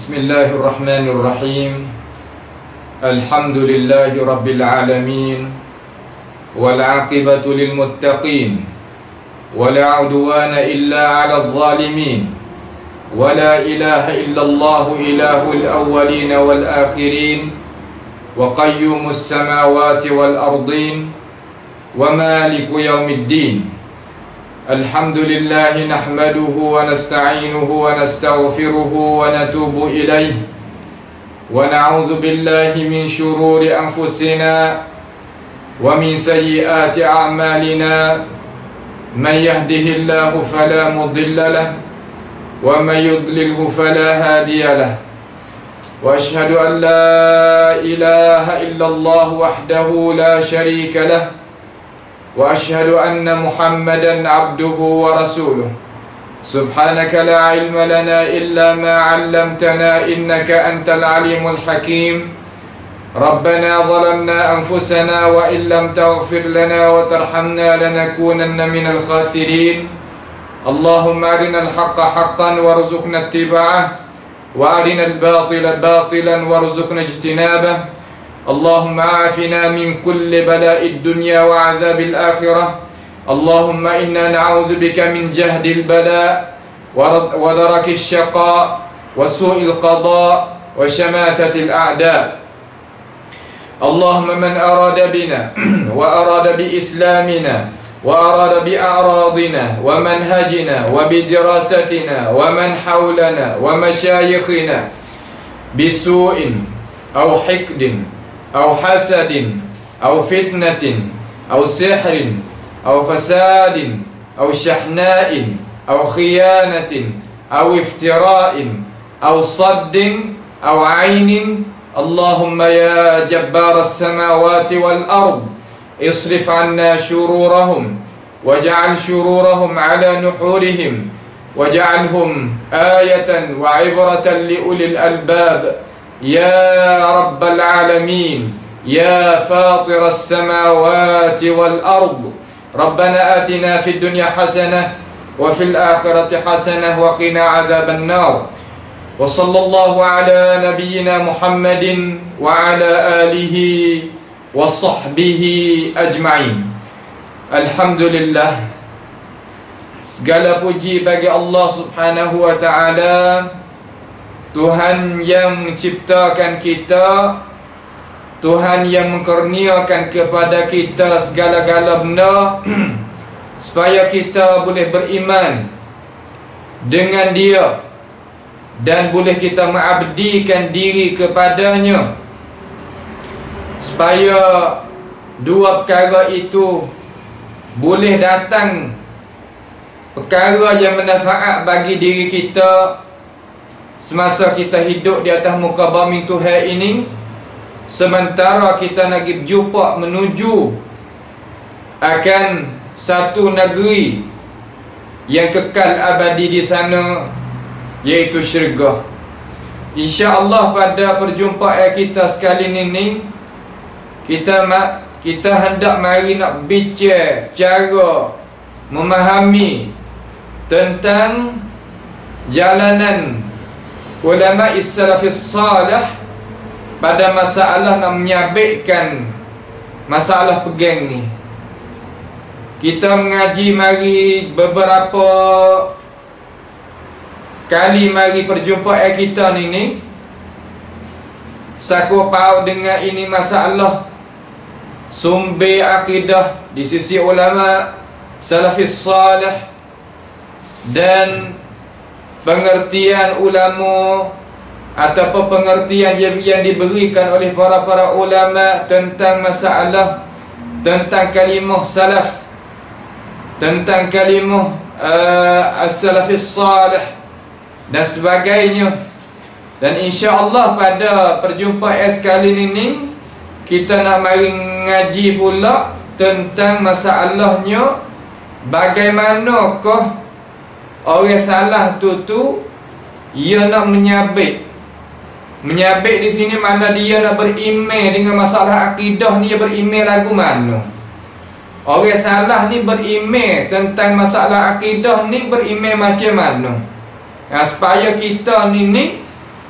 Bismillahirrahmanirrahim. Alhamdulillahi rabbil alamin. Wal aqibatu lil muttaqin. Wala udwana illa 'alal zalimin. Wala ilaha illallah ilahul awwalin wal akhirin. Wa qayyumus samawati wal ardin. Wa maliku yaumiddin. Alhamdulillah nahmaduhu wa nasta'inuhu wa nastaghfiruhu wa natubu ilayh wa na'udzu billahi min shururi anfusina wa min sayyiati a'malina man yahdihillahu fala mudilla lahu wa man yudlilhu fala hadiya lahu wa ashhadu an la ilaha illallah wahdahu la sharika lahu wa ashhadu anna Muhammadan abduhu wa rasuluh. Subhanaka la ilma lana illa ma 'allamtana innaka antal alimul hakim. Rabbana zalamna anfusana wa illam taghfir lana wa tarhamna lanakunanna minal khasirin. Allahumma arinal haqqa haqqan warzuqna ittiba'ah wa arinal batila batilan warzuqna ijtinabah. Allahumma afina min kulli bala'id dunya wa azabil akhirah. Allahumma inna na'udzubika min jahdil bala' wa darakis syaqa' wa su'il qada' wa syamatatil a'da'. Allahumma man arada bina wa arada bi islamina wa arada bi a'radina wa manhajina wa bi dirasatina wa man hawlana wa masyayikhina bisu'in aw hikdin أو حسد أو فتنة أو سحر أو فساد أو شحناء أو خيانة أو افتراء أو صد أو عين. اللهم يا جبار السماوات والأرض اصرف عنا شرورهم واجعل شرورهم على نحورهم واجعلهم آية وعبرة لأولي الألباب يا رب العالمين يا فاطر السماوات والأرض. ربنا آتنا في الدنيا حسنة وفي الآخرة حسنة وقنا عذاب النار. وصلى الله على نبينا محمد وعلى آله وصحبه أجمعين. Alhamdulillah, segala puji bagi Allah Subhanahu wa ta'ala, Tuhan yang menciptakan kita, Tuhan yang mengkurniakan kepada kita segala-gala benda supaya kita boleh beriman dengan Dia dan boleh kita mengabdikan diri kepadanya, supaya dua perkara itu boleh datang, perkara yang bermanfaat bagi diri kita semasa kita hidup di atas muka bumi Tuhan ini, sementara kita nak berjumpa menuju akan satu negeri yang kekal abadi di sana, iaitu syurga. InsyaAllah pada perjumpaan kita sekali ini, kita hendak mari nak bincang cara memahami tentang jalanan ulama salafis salih pada masalah nak menyabitkan masalah pegang ni. Kita mengaji mari beberapa kali mari perjumpaan kita ni saku pau dengan ini masalah sumber akidah di sisi ulama salafis salih dan pengertian ulama ataupun pengertian yang diberikan oleh para ulama tentang masalah, tentang kalimah salaf, tentang kalimah as-salafis salih dan sebagainya. Dan insya-Allah pada perjumpaan sekali ini kita nak mari ngaji pula tentang masalahnya, bagaimanakah orang salah tu ia nak menyabit di sini, mana dia nak berimej dengan masalah akidah ni, dia berimej lagu mana? Orang salah ni berimej tentang masalah akidah ni, berimej macam mana? Supaya kita ni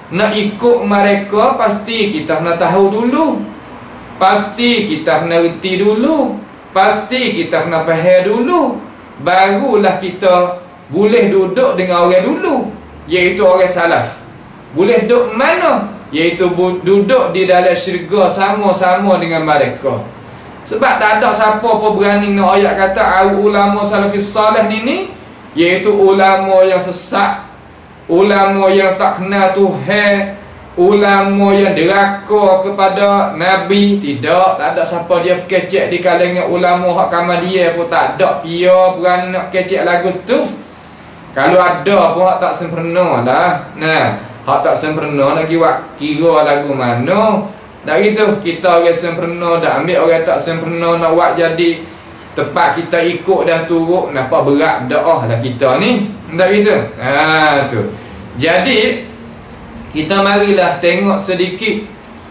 nak ikut mereka, pasti kita kena tahu dulu, pasti kita kena reti dulu, pasti kita kena faham dulu, barulah kita boleh duduk dengan orang dulu, iaitu orang salaf. Boleh duduk mana? Iaitu duduk di dalam syurga sama-sama dengan mereka. Sebab tak ada siapa pun berani nak ayat kata ulama salafis salih ni, iaitu ulama yang sesat, ulama yang tak kenal Tuhan, ulama yang deraka kepada Nabi. Tidak, tak ada siapa dia kecek di kalangan ulama hak Kamadiyah pun tak ada dia berani nak kecek lagu tu. Kalau ada pun hak tak sempurna lah. Nah, hak tak sempurna lagi kira lagu mana. Dah gitu, kita orang sempurna dah ambil orang tak sempurna nak buat jadi tempat kita ikut dan turut, nampak berat doa lah kita ni. Tak gitu. Tu. Jadi kita marilah tengok sedikit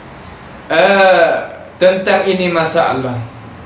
tentang ini masalah.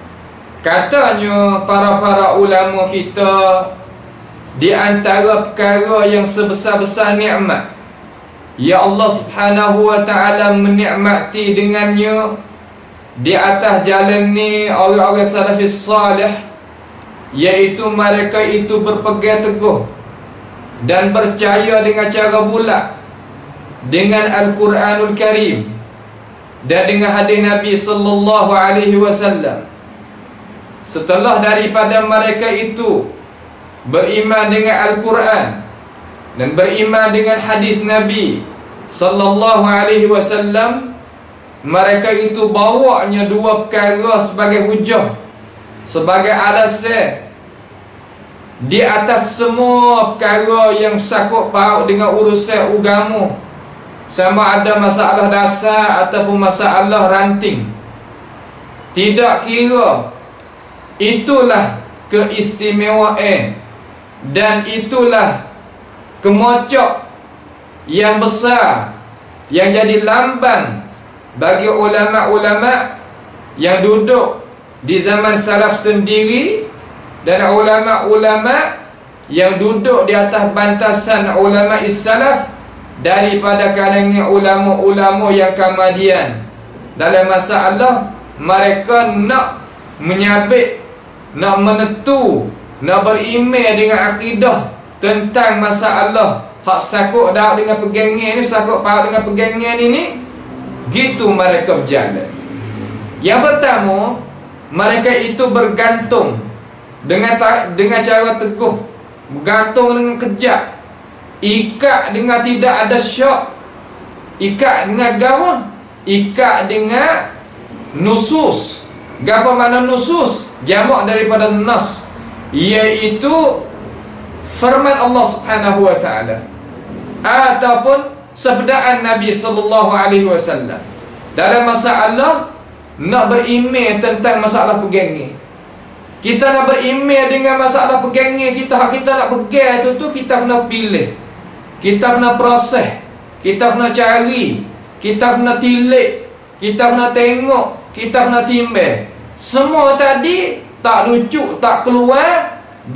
Katanya para ulama kita, di antara perkara yang sebesar-besar nikmat ya Allah Subhanahu wa ta'ala menikmati dengannya di atas jalan ni orang-orang salafis salih, iaitu mereka itu berpegang teguh dan percaya dengan cara bulat dengan Al-Quranul Karim dan dengan hadis Nabi sallallahu alaihi wasallam. Setelah daripada mereka itu beriman dengan Al-Quran dan beriman dengan hadis Nabi sallallahu alaihi wasallam, mereka itu bawanya dua perkara sebagai hujah, sebagai alasan di atas semua perkara yang sakut paut dengan urusan agama, sama ada masalah dasar ataupun masalah ranting. Tidak kira, itulah keistimewaan dan itulah kemocok yang besar yang jadi lambang bagi ulama-ulama yang duduk di zaman salaf sendiri dan ulama-ulama yang duduk di atas bantasan ulama salaf daripada kalangan ulama-ulama yang Kamadian. Dalam masalah mereka nak menyabit, nak menentu, nak beriman dengan akidah tentang masalah hak sakut daud dengan pegangan ni, sakut paut dengan pegangan ini, gitu mereka berjalan. Yang pertama, mereka itu bergantung dengan cara teguh, bergantung dengan kejap, ikat dengan tidak ada syak, ikat dengan gawa, ikat dengan nusus. Apa makna nusus? Jamak daripada nas, iaitu firman Allah Subhanahu wa ta'ala ataupun sabdaan Nabi sallallahu alaihi wasallam dalam masalah nak beriman tentang masalah pegangan. Kita nak beriman dengan masalah pegangan kita, hak kita nak pegang tu kita kena pilih, kita kena proses, kita kena cari, kita kena tilik, kita kena tengok, kita kena timbang. Semua tadi tak lucu, tak keluar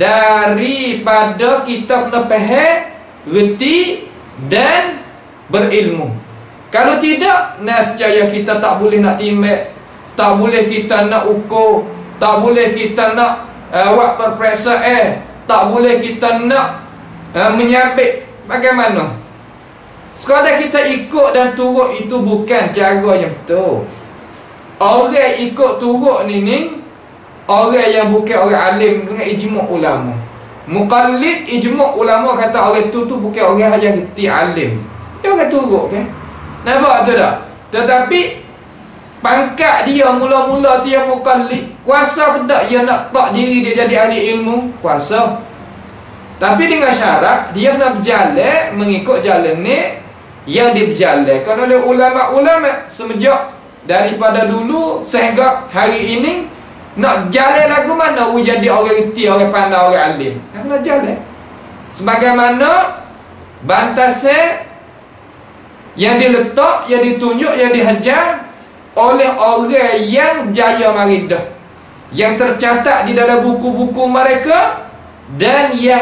daripada kita kena faham, reti dan berilmu. Kalau tidak, nescaya kita tak boleh nak timbang, tak boleh kita nak ukur, tak boleh kita nak buat perperiksaan, tak boleh kita nak menyabit. Bagaimana? Sekadar kita ikut dan turut itu bukan cara yang betul. Orang ikut turut ni orang yang bukan orang alim dengan ijma' ulama. Muqallid ijma' ulama kata orang tu bukan orang yang reti alim. Dia orang turut kan? Nampak tu tak? Tetapi pangkat dia mula-mula dia muqallid, kuasa ke tak dia nak tak diri dia jadi ahli ilmu? Kuasa. Tapi dengan syarat dia kena berjalan mengikut jalan ni yang diberjalankan oleh ulama-ulama semenjak daripada dulu sehingga hari ini. Nak jalan lagu mana jadi orang reti, orang pandai, orang alim? Kena jalan sebagaimana bantasan yang diletak, yang ditunjuk, yang dihajar oleh orang yang jaya maridah, yang tercatat di dalam buku-buku mereka dan yang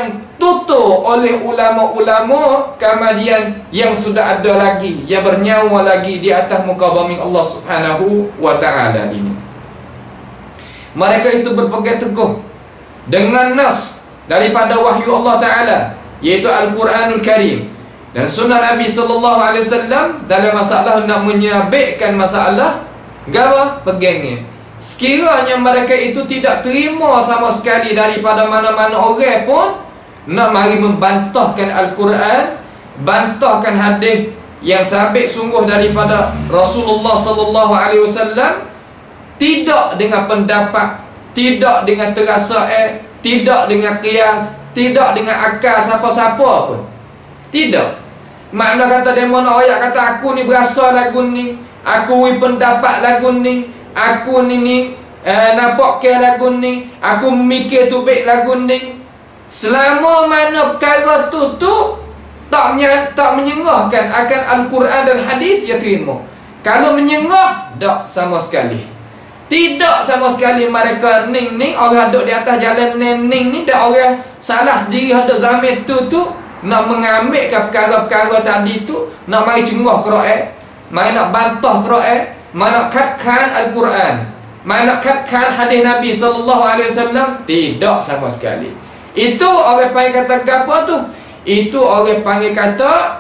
tutur oleh ulama-ulama kemudian yang sudah ada lagi, yang bernyawa lagi di atas muka bumi Allah Subhanahu wa ta'ala ini. Mereka itu berpegang teguh dengan nas daripada wahyu Allah Ta'ala, iaitu Al-Quranul Karim dan sunnah Nabi SAW dalam masalah nak menyabitkan masalah gawa pegangnya. Sekiranya mereka itu tidak terima sama sekali daripada mana-mana orang pun nak mari membantahkan Al-Quran, bantahkan hadis yang sabit sungguh daripada Rasulullah SAW, tidak dengan pendapat, tidak dengan terasa, tidak dengan qiyas, tidak dengan akal siapa-siapa pun. Tidak. Makna kata demo nak ayat kata aku ni berasa lagu ni, aku pendapat lagu ni, aku ni nampak ke lagu ni, aku mikir tu baik lagu ni. Selama mana perkara tu tak menyengahkan akan Al-Quran dan hadis, dia terima. Kalau menyengah, tak sama sekali. Tidak sama sekali mereka ning orang duduk di atas jalan ning ni dak orang salah sendiri ada zaman tu nak mengambil ke perkara-perkara tadi tu, nak mari cengah Quran, mari nak bantah Quran, mari nak katkan Al-Quran, mari nak katkan hadis Nabi SAW. Tidak sama sekali. Itu orang panggil kata apa tu? Itu orang panggil kata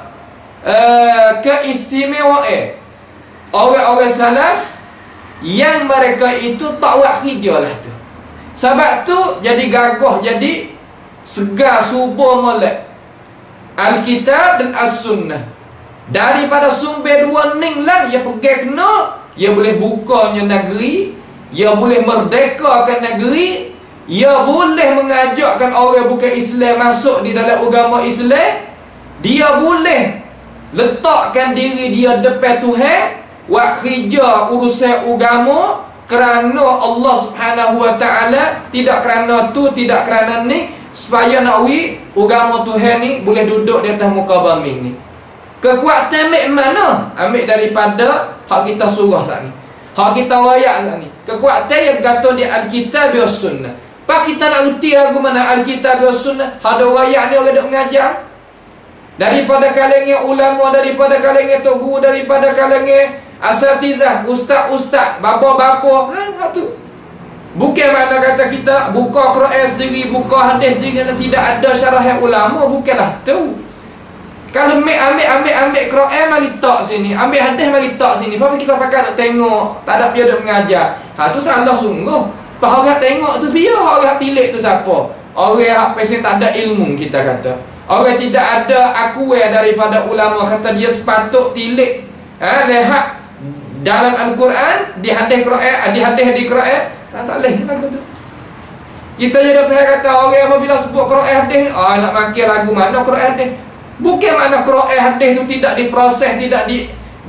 keistimewaan orang-orang salaf yang mereka itu tak buat kerja lah tu. Sebab tu jadi gagah, jadi segar subur molek Alkitab dan As-Sunnah. Daripada sumber dua ning lah ia pegang kena, ia boleh bukanya negeri, ia boleh merdekakan negeri, ia boleh mengajakkan orang bukan Islam masuk di dalam agama Islam, dia boleh letakkan diri dia depan Tuhan, buat kerja urusan agama kerana Allah Subhanahu wa ta'ala, tidak kerana tu, tidak kerana ni, supaya nak agama Tuhan ni boleh duduk di atas muka bumi ni. Kekuatan ambil mana? Ambil daripada hak kita surah saat ni, hak kita wayak saat ni. Kekuatan yang bergantung di Alkitab dan Sunnah. Pak kita nak reti lagu mana Alkitab dan Sunnah, ada wayak ni orang duk mengajar daripada kalangan ulama, daripada kalangan tok guru, daripada kalangan asatizah, ustaz-ustaz, bapa-bapa. Tu bukan makna kata kita buka Quran sendiri, buka hadis sendiri dan tidak ada syarah ulama, bukanlah tu. Kalau ambil Quran mari tak sini, ambil hadis mari tak sini, apa kita pakai nak tengok, tak ada dia duk mengajar. Tu salah sungguh. Pak orang tengok tu biar, orang tilik tu siapa? Orang hak pesen tak ada ilmu, kita kata. Orang tidak ada akuai daripada ulama, kata dia sepatut tilik lihat dalam Al-Quran, di hadis Quran, di hadis di Quran, tak leh lagu tu. Kita jadi pihak kata orang apabila sebut Quran hadis, nak maki lagu mana Quran hadis. Bukan makna Quran hadis tu tidak diproses, tidak di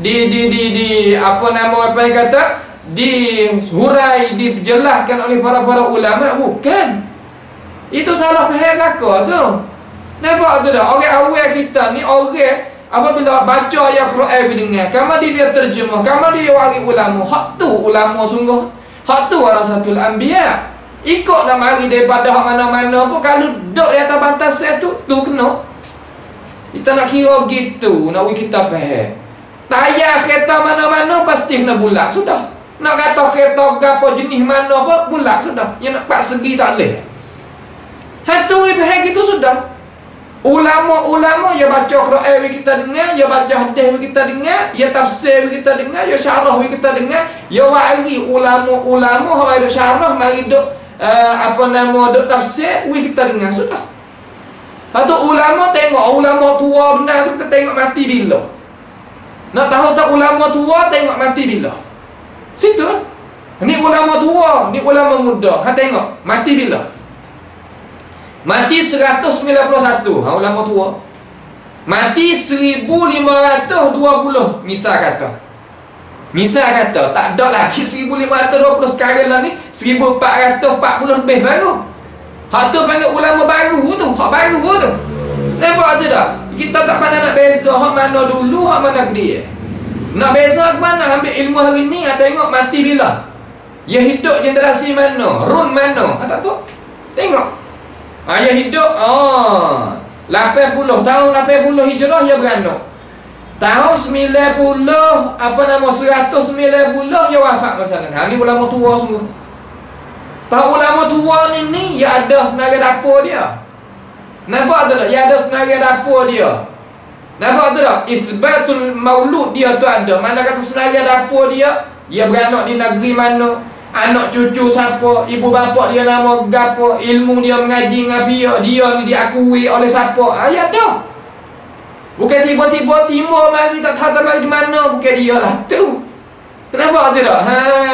apa nama apa yang kata, dihurai, dijelaskan oleh para ulama, bukan. Itu salah pihak kakak tu. Nampak tu dah. Orang awal kita ni orang apabila baca ayat Quran dengar, kamu dia terjemah, kamu dia wari ulama. Hak tu ulama sungguh. Hak tu warasatul anbiya. Ikut nak mari daripada hak mana-mana pun, kalau duduk di atas batas tu kena. Kita nak kira gitu, nak kita faham. Tayar kereta mana-mana pasti kena bulat, sudah. Nak kata kereta apa jenis mana apa, bulat sudah. Yang nak pak segi tak boleh. Hatu faham gitu sudah. Ulama-ulama ya baca Quran kita dengar, ya baca hadis kita dengar, ya tafsir kita dengar, ya syarah kita dengar, ya wari ulama-ulama hak duk syarah mari duk duk tafsir kita dengar sudah. Atau ulama tengok ulama tua benar tu, kita tengok mati bila. Nak tahu tak ulama tua tengok mati bila. Situ. Ni ulama tua, ni ulama muda. Tengok mati bila. Mati 191, ulama tua. Mati 1520, misal kata. Misal kata, tak ada lagi 1520 sekarang lah ni 1440 lebih baru. Hak tu panggil ulama baru tu, hak baru tu. Nampak tu dah? Kita tak pandai nak beza hak mana dulu, hak mana dia. Nak beza ke mana? Ambil ilmu hari ni, tengok mati bila. Ya hidup generasi mana, run mana, tak apa. Tengok. Ayah hidup 80 tahun 80 Hijrah dia beranak. Tahun 90 190 dia wafat masalah. Ni ulama tua semua. Pak ulama tua ni ya ada senarai dapur dia. Nampak tak? Ya ada senarai dapur dia. Nampak tak? Isbatul maulud dia tu ada. Mana kata senarai dapur dia beranak di negeri mana, anak cucu siapa, ibu bapa dia nama gapo, ilmu dia mengaji ngapia, dia ni diakui oleh siapa. Ya dah. Bukan tiba-tiba timur mari tak tahu mari di mana, bukan dia lah tu. Kenapa tu tak?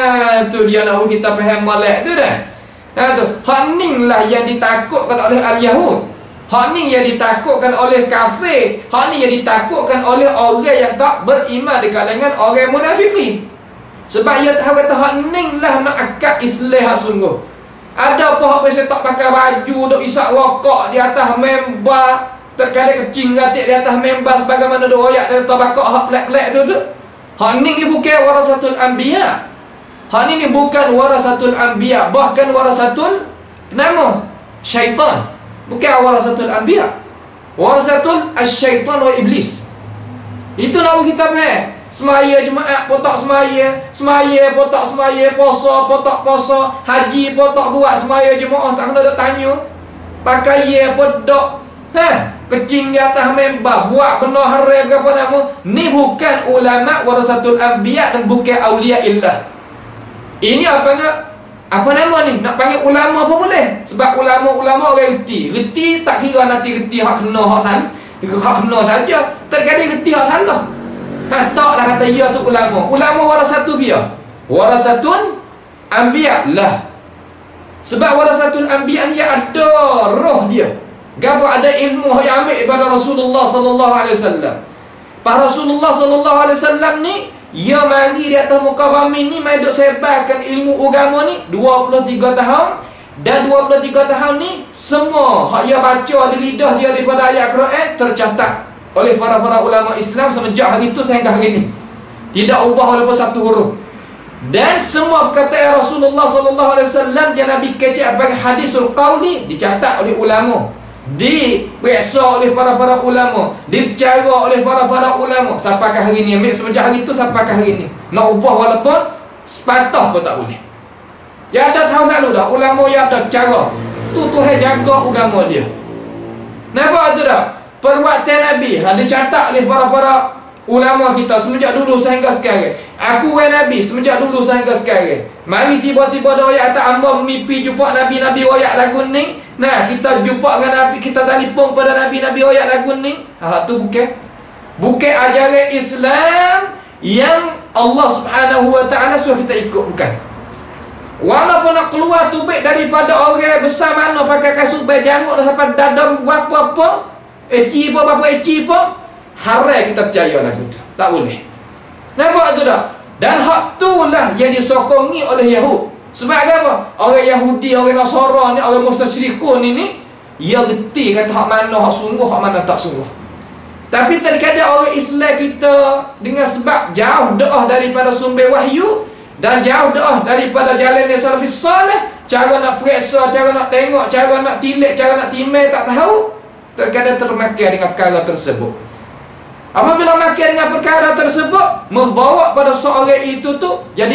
Tu dia nak kita faham molek tu dah. Tu. Hak ni lah yang ditakutkan oleh al-Yahud. Hak ni yang ditakutkan oleh kafir. Hak ni yang ditakutkan oleh orang yang tak beriman di kalangan orang munafikin. Sebab dia tahu kata hak ni lah nak akad Islam hak sungguh. Ada apa hak pasal tak pakai baju, duk isap rokok di atas member, terkadang kecing gatik di atas member sebagaimana duk royak dari tabaqah hak pelak-pelak tu. Hak ni bukan warasatul anbiya. Hak ni bukan warasatul anbiya, bahkan warasatul nama syaitan. Bukan warasatul anbiya. Warasatul asyaitan wa iblis. Itu nak kita faham. Semaya Jumaat potok semaya potok semaya, puasa potok puasa, haji potok buat semaya jemaah tak kena dak tanya. Pakai ye podok. Kecing di atas member, buat benda haram berapa nama. Ni bukan ulama warasatul anbiya dan bukan aulia illah. Ini apa nama ni? Nak panggil ulama apa boleh? Sebab ulama-ulama orang reti tak kira nanti reti hak kena hak kena saja. Terkadang reti hak salah. Taklah kata ia tu ulama. Ulama warasatu dia. Warasatun anbiya lah. Sebab warasatul anbiya ni ada roh dia. Gapo ada ilmu yang ambil daripada Rasulullah sallallahu alaihi wasallam. Pak Rasulullah sallallahu alaihi wasallam ni ia mari di atas muka bumi ni mai duk sebarkan ilmu agama ni 23 tahun. Dan 23 tahun ni semua hak ia baca di lidah dia daripada ayat Quran tercatat oleh para ulama Islam semenjak hari itu sehingga hari ini. Tidak ubah walaupun satu huruf. Dan semua perkataan Rasulullah sallallahu alaihi wasallam yang Nabi kecek bagi hadisul qauli dicatat oleh ulama, diperiksa oleh para ulama, dibicara oleh para ulama sampai ke hari ini. Ambil semenjak hari itu sampai ke hari ini. Nak ubah walaupun sepatah pun tak boleh. Ya ada tahun lalu dah ulama yang ada cara tu Tuhan jaga agama dia. Nampak tu dah? Perbuatan Nabi dicatat oleh para ulama kita semenjak dulu sehingga sekarang. Aku Nabi semenjak dulu sehingga sekarang. Mari tiba-tiba ada ayat atas hamba mimpi jumpa Nabi ayat lagu ni. Nah, kita jumpa dengan Nabi, kita telefon pada Nabi ayat lagu ni. Tu bukan ajaran Islam yang Allah Subhanahu wa taala suruh kita ikut, bukan. Walaupun nak keluar tubik daripada orang besar mana pakai kasut berjanggut sampai dadam buat apa-apa, eci apa haram kita percaya lagu tu. Tak boleh. Nampak tu tak? Dan hak tu lah yang disokongi oleh Yahud. Sebab apa? Orang Yahudi, orang Nasara ni, orang musyrikun ni ia reti kata hak mana hak sungguh, hak mana tak sungguh. Tapi terkadang orang Islam kita dengan sebab jauh doa daripada sumber wahyu dan jauh doa daripada jalan yang salafis salih, cara nak periksa, cara nak tengok, cara nak tilik, cara nak timai tak tahu, terkadang termakan dengan perkara tersebut. Apabila makan dengan perkara tersebut, membawa pada seorang itu tu jadi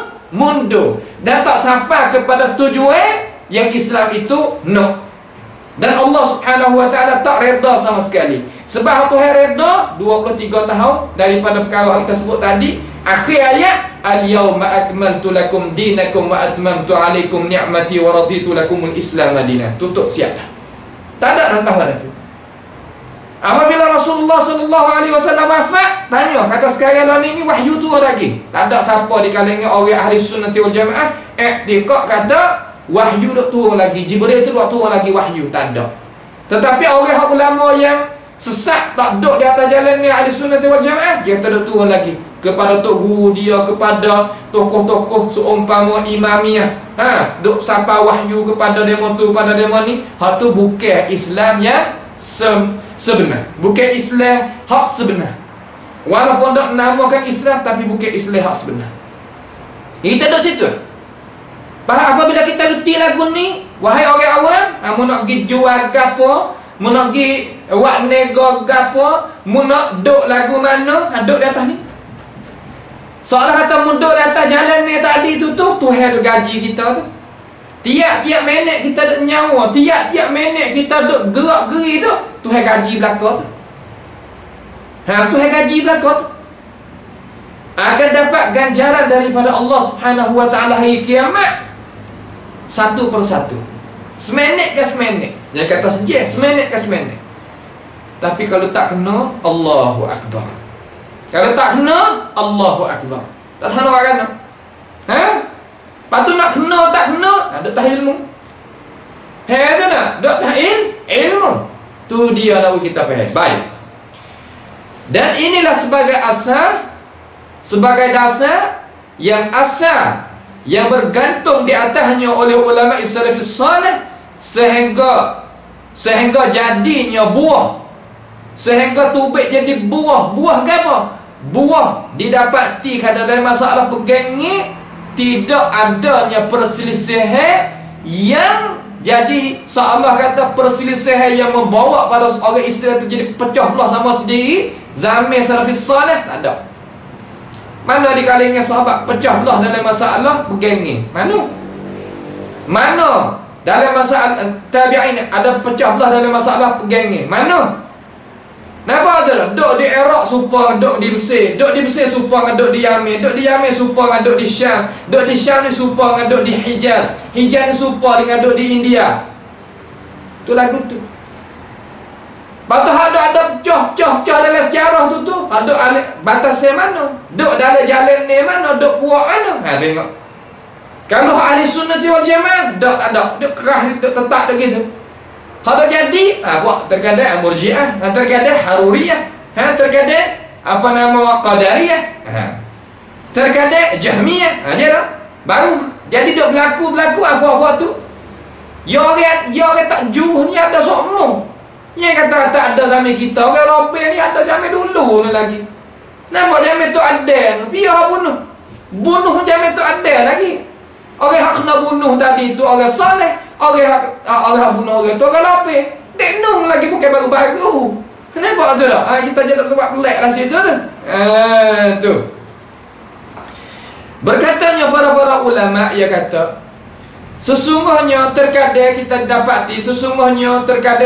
mundur dan tak sampai kepada tujuan yang Islam itu no. Dan Allah Subhanahu wa taala tak redha sama sekali. Sebab Tuhan redha 23 tahun daripada perkara yang kita sebut tadi. Akhir ayat, al-yauma akmaltu lakum dinakum wa atmamtu alaikum ni'mati wa raditu lakumul Islam madinah. Tutup siap dah. Tak ada rentah pada tu. Apabila Rasulullah sallallahu alaihi wasallam wafat, tanya kata sekarang lah ni wahyu turun lagi. Tak ada siapa di kalangan orang ahli sunnah wal jamaah iktikad kata wahyu dok turun lagi, Jibril tu dok turun lagi wahyu, tak ada. Tetapi orang ulama yang sesat tak duduk di atas jalan ni ahli sunnah wal jamaah, dia tak dok turun lagi kepada tok guru dia, kepada tokoh-tokoh seumpama imamiyah. Dok sampai wahyu kepada demo tu, pada demo ni. Hak tu bukan Islam yang sebenar. Bukan Islam hak sebenar. Walaupun tak namakan Islam, tapi bukan Islam hak sebenar. Kita ada situ. Apabila kita reti lagu ni, wahai orang awam, mu nak pergi jual gapo, mu nak pergi buat nego gapo, mu nak duk lagu mana, duk di atas ni. Seolah kata mu duk di atas jalan ni tadi tu Tuhan duk gaji kita tu. Tiap-tiap minit kita duk nyawa, tiap-tiap minit kita duk gerak-geri tu, Tuhan gaji belaka tu. Tuhan gaji belaka tu. Akan dapat ganjaran daripada Allah Subhanahu wa taala hari kiamat satu persatu. Seminit ke seminit. Dia kata saja seminit ke seminit. Tapi kalau tak kena, Allahu Akbar. Kalau tak kena, Allahu Akbar. Tak tahu nak kena. Patut nak kena, tak kena, duk tak ilmu. Tu nak, duk tak ilmu. Tu dia nak kita faham. Baik. Dan inilah sebagai asas, sebagai dasar yang asal, yang bergantung di atasnya oleh ulama salafus salih, sehingga jadinya buah, sehingga tubik jadi buah. Buah apa? Buah didapati dalam masalah pegangi tidak adanya perselisihan yang jadi seolah kata perselisihan yang membawa pada orang Islam itu jadi pecah belah sama sendiri. Zaman salafus salih tak ada. Mana di kalangan sahabat pecah belah dalam masalah pegangi? Mana dalam masalah tabi'in ada pecah belah dalam masalah pegangi? Mana? Napa tu? Duk di Iraq supaya duk di Mesir, duk di Mesir supaya duk di Yaman, duk di Yaman supaya duk di Syam, duk di Syam ni supaya duk di Hijaz, Hijaz ni supaya dengan duk di India. Tu lagu tu. Lepas tu ada pecah dalam sejarah tu ada batasnya mana, duk dalam jalan ni mana, duk puak mana. Tengok. Kalau ahli sunnah wal jamaah tak ada, duk kerah, duk tetap duk gitu. Kalau jadi buat terkadang Murji'ah, terkadang Haruriyah, terkadang apa nama Qadariyah, terkadang Jahmiyah. Dia dah baru jadi duk berlaku apa tu. Ya orang tak juh ni ada semua. Yang kata tak ada zaman kita, orang Robel ni ada zaman dulu ni lagi. Nampak zaman tu ada, biar bunuh zaman tu ada lagi. Orang hak kena bunuh tadi tu orang saleh, orang hak bunuh orang tu orang Robel. Dek nung lagi bukan baru-baru. Kenapa tu dah? Kita jadi sebab pelik lah situ tu. Tu. Berkatanya para ulama, ia kata sesungguhnya terkadang kita dapati sesungguhnya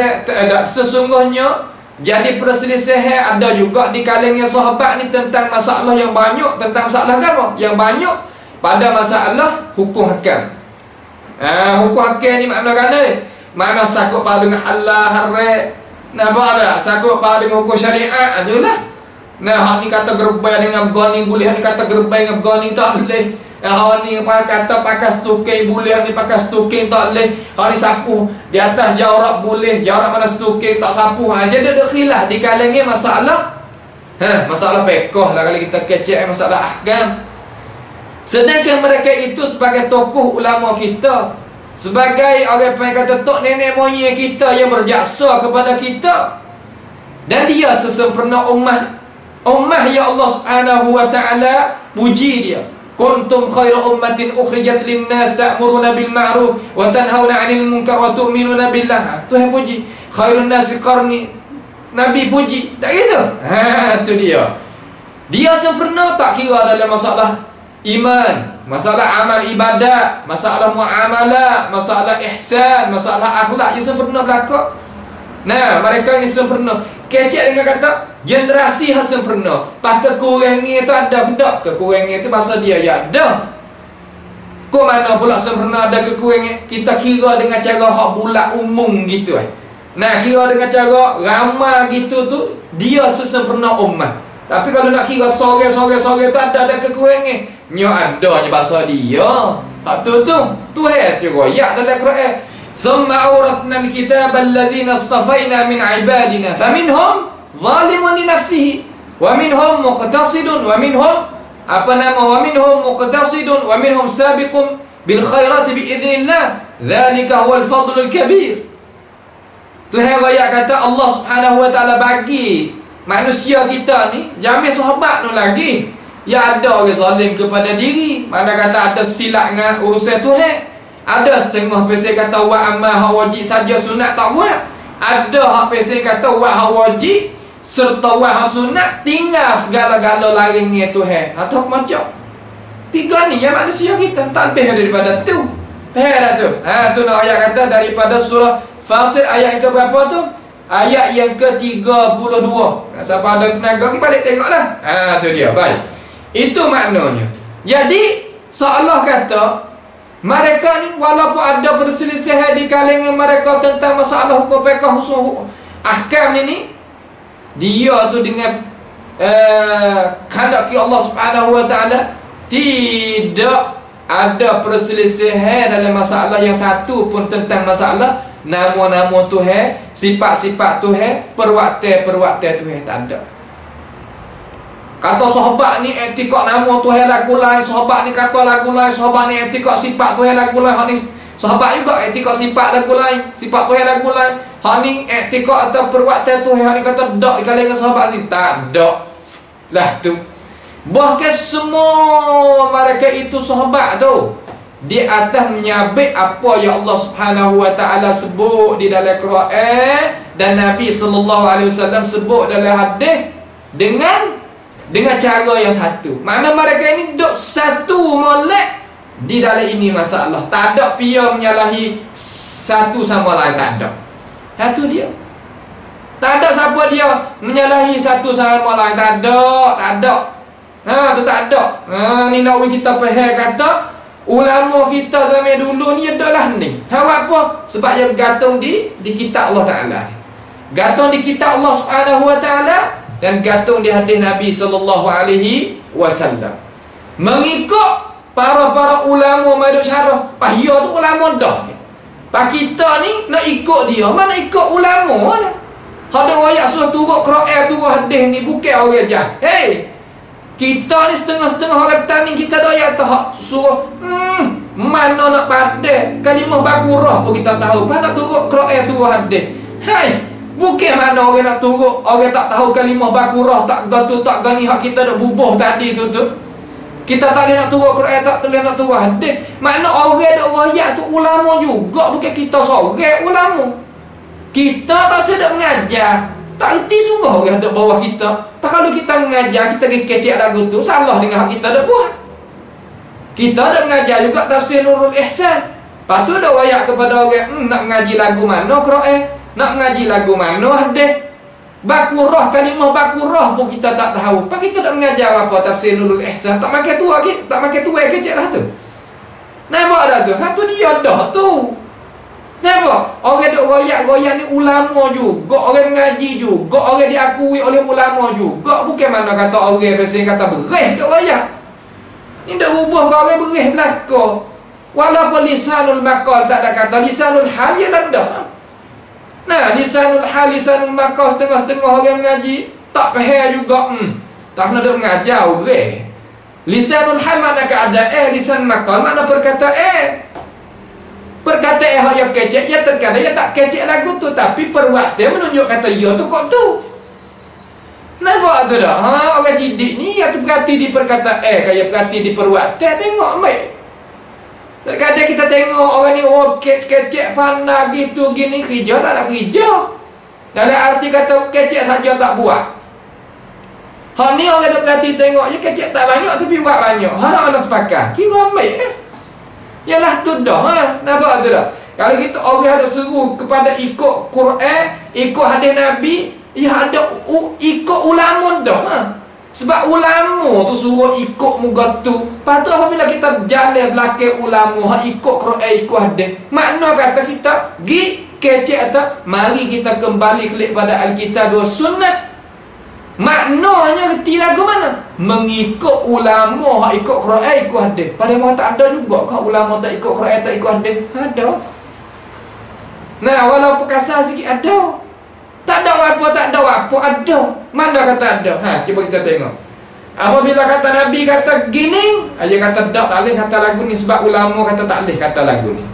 jadi perselisihan ada juga di kalangan sahabat ni tentang masalah yang banyak, tentang masalah apa? Yang banyak pada masalah hukum hakam. Hukum hakam ni makna kan mana sakut pada dengan halal haram. Nampak ada sakut pada dengan hukum syariat ajalah. Nah, hak ni kata gerbai dengan goni boleh, hak ni kata gerbai dengan goni tak boleh. Hak ni kata pakai stuking boleh, hak ni pakai stuking tak boleh. Hak ni sapu di atas jawrak boleh, jawrak mana stuking tak sapu. Jadi ada khilaf di kalangan masalah masalah fiqh lah kalau kita kecek masalah ahkam. Sedangkan mereka itu sebagai tokoh ulama kita, sebagai orang yang kata tok nenek moyang kita yang berjaksa kepada kita, dan dia sesempurna ummah ya Allah Subhanahu wa taala puji dia. Kuntum khairu ummatin ukhrijat linnas ta'muruna bil ma'ruf wa tanhauna 'anil munkar wa tu'minuna billah. Tuhan puji. Khairun nasi qarni. Nabi puji. Tak gitu? Tu dia. Dia sempurna tak kira dalam masalah iman, masalah amal ibadat, masalah muamalah, masalah ihsan, masalah akhlak, dia sempurna belaka. Nah, mereka ni sempurna. Kecek dengan kata generasi yang sempurna. Pas kekurangan itu ada ke tak? Kekurangan itu pasal dia ya ada. Kok mana pula sempurna ada kekurangan? Kita kira dengan cara hak bulat umum gitu Nah, kira dengan cara ramai gitu tu dia sesempurna ummah. Tapi kalau nak kira sore tu ada kekurangan. Nya adanya bahasa dia. Hak tu Tuhan tu royak dalam Quran. ثم أورثنا الكتاب الذين اصطفينا من عبادنا فمنهم ظالم لنفسه ومنهم مقتصد ومنهم مقتصد ومنهم سابق بالخيرات بإذن الله ذلك هو الفضل الكبير. Tuhan raya kata Allah Subhanahu wa taala bagi manusia kita ni jamin sahabat tu lagi ya ada orang zalim kepada diri, mana kata ada silap dengan urusan Tuhan. Ada setengah pesel kata buat amal hak wajib saja, sunat tak buat. Ada hak pesel kata buat hak wajib serta buat hak sunat, tinggal segala-gala lain dengan Tuhan. Atau macam tiga ni yang manusia kita tak lebih daripada tu. Faham dah tu? Tu nak ayat kata daripada surah Fatir ayat yang ke berapa tu? Ayat yang ke-32. Siapa ada tenaga ni balik tengoklah. Tu dia. Baik. Itu maknanya. Jadi seolah kata mereka ni walaupun ada perselisihan di kalangan mereka tentang masalah hukum fiqh usul ahkam ni, dia tu dengan kehendak Allah Subhanahu wa taala tidak ada perselisihan dalam masalah yang satu pun tentang masalah nama-nama Tuhan, sifat-sifat Tuhan, perwaktan-perwaktan Tuhan, tak ada. Kata sahabat ni etikad nama Tuhan lagu lain, sahabat ni kata lagu lain, sahabat ni etikad sifat Tuhan lagu lain, hak ni sahabat juga etikad sifat lagu lain, sifat Tuhan lagu lain. Hak ni etikad atau perwaktan Tuhan, hak ni kata dak di kalangan sahabat ni, tak ada. Lah tu. Bahkan semua mereka itu sahabat tu di atas menyabit apa yang Allah Subhanahu wa taala sebut di dalam Quran dan Nabi sallallahu alaihi wasallam sebut dalam hadis dengan cara yang satu. Mana mereka ini duk satu molek di dalam ini masalah. Tak ada pia menyalahi satu sama lain, tak ada. Satu dia. Tak ada siapa dia menyalahi satu sama lain, tak ada, tak ada. Tu tak ada. Ni nak kita faham kata ulama kita zaman dulu ni adaklah ni. Apa? Sebab dia bergantung di kitab Allah Taala. Gantung di kitab Allah Subhanahu wa taala dan gantung di hadis Nabi sallallahu alaihi wasallam. Mengikut para ulama maduk syarah. Pahia tu ulama dah. Pak kita ni nak ikut dia, mana ikut ulama lah. Ada ayat surah turut Quran turut hadis ni bukan orang jah. Hey, kita ni setengah-setengah orang tani kita dah ayat tak surah mana nak padat kalimah bakurah pun kita tahu. Pak nak turut Quran turut hadis. Hai, bukan mana orang nak turut, orang tak tahu kalimah bakurah, tak gatu tak gani hak kita dah bubuh tadi tu. Kita tak boleh nak turut Quran, tak boleh nak turut hadis. Makna orang dak royak tu ulama juga, bukan kita seorang ulama. Kita tak sedap mengajar, tak erti sungguh orang duk bawah kita. Kalau kita mengajar, kita pergi kecek lagu tu, salah dengan hak kita dak buat. Kita dak mengajar juga tafsir Nurul Ihsan. Lepas tu dak royak kepada orang, nak ngaji lagu mana Quran, nak ngaji lagu mana hadis. Bakurah, kalimah bakurah pun kita tak tahu. Pak kita tak mengajar apa tafsir Nurul Ihsan, tak makan tua ke, tak makan tua kecek lah tu. Nampak dah tu. Tu dia dah tu. Nampak? Orang duk royak-royak ni ulama juga, orang mengaji juga, orang diakui oleh ulama juga. Bukan mana kata orang biasa kata bereh duk royak. Ni dak rubah kau orang bereh belaka. Walaupun lisanul maqal tak ada kata, lisanul hal ya dah. Nah, lisanul hal, lisanul maqal setengah-setengah orang mengaji tak faham juga. Tak kena duk mengajar orang. Lisanul hal mana keadaan, lisan maqal mana perkataan. Perkataan hak yang kecek, ya terkadang ya tak kecek lagu tu, tapi perwaktan menunjuk kata ya tu kok tu. Nampak tu dah? Orang jidik ni ya tu perhati di perkataan, kayak perhati di perwaktan, tengok baik. Terkadang kita tengok orang ni kecek pandai gitu gini, kerja tak ada kerja. Dalam arti kata kecek saja tak buat. Hak ni orang dah perhati tengok je kecek tak banyak tapi buat banyak. Mana terpakai? Kira baik. Yalah tu dah. Nampak tu dah? Kalau kita orang ada seru kepada ikut Quran, ikut hadis Nabi, ya ada ikut ulama dah. Sebab ulama tu suruh ikut muka tu. Lepas tu apabila kita jalan belakang ulama, ikut Quran, ikut hadis, makna kata kita gi kecek atau mari kita kembali klik pada Alkitab dan Sunnah. Maknanya reti lagu mana? Mengikut ulama, ikut Quran, ikut hadis. Padahal tak ada juga kah ulama tak ikut Quran, tak ikut hadis? Ada. Nah, walaupun kasar sikit ada. Tak ada apa, tak ada apa, ada. Mana kata ada? Cuba kita tengok. Apabila kata Nabi kata gini, dia kata tak boleh kata lagu ni sebab ulama kata tak boleh kata lagu ni.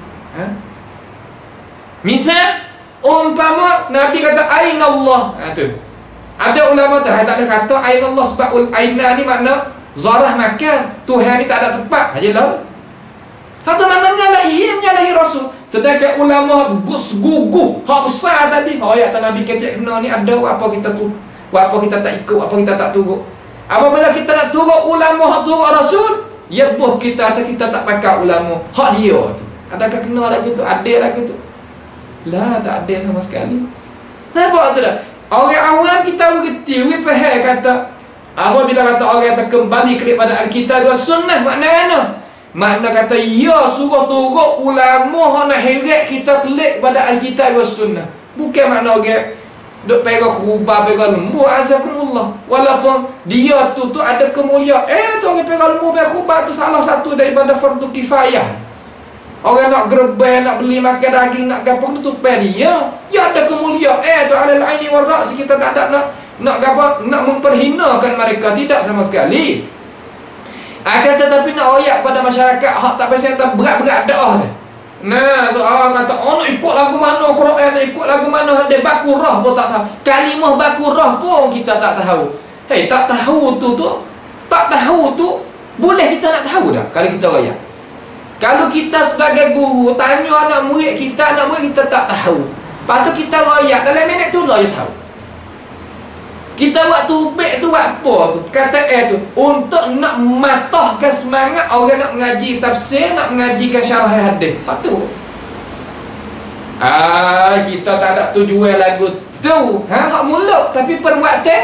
Misal umpama Nabi kata aina Allah. Tu. Ada ulama tak boleh kata aina Allah sebab aina ni makna zarah makan. Tuhan ni tak ada tempat. Ajalah. Hak tu mana menyalahi Rasul. Sedangkan ulama gus gugu hak besar tadi. Ayat Nabi kecek kena ni ada apa kita tu, apa kita tak ikut, apa kita tak turut. Apabila kita nak turut ulama hak turut Rasul, ya boh kita atau kita tak pakai ulama hak dia tu. Adakah kena lagu tu? Ada lagu tu? Lah, tak ada sama sekali. Nampak tu dah? Orang awam kita bergerti, we faham kata apabila kata orang kata kembali kepada Alkitab dan Sunnah, makna makna kata ya suruh turut ulama hak nak heret kita kelik pada Alkitab dan Sunnah. Bukan makna orang duk pegang kerubah, pegang lembu, azakumullah. Walaupun dia tu ada kemuliaan. Tu orang pegang lembu, pegang kerubah tu salah satu daripada fardu kifayah. Orang nak gerbang, nak beli makan daging, nak gapo tutupan dia. Ya ada kemuliaan tu alal aini wal ra's. Kita tak ada nak gapo, nak memperhinakan mereka, tidak sama sekali. Akan tetapi nak royak pada masyarakat hak tak pasal berat-berat dakwah tu. Nah, soal kata nak ikut lagu mana Quran, nak ikut lagu mana hadis, bakurah pun tak tahu. Kalimah bakurah pun kita tak tahu. Hei, tak tahu tu tak tahu tu boleh kita nak tahu tak kalau kita royak? Kalau kita sebagai guru tanya anak murid kita tak tahu. Lepas tu kita royak dalam minit tu lah dia tahu. Kita buat tubik tu buat apa tu? Kata tu untuk nak matahkan semangat orang nak mengaji tafsir, nak mengajikan syarah hadis. Patut. Kita tak ada tujuan lagu tu. Hak mulut tapi perbuatan.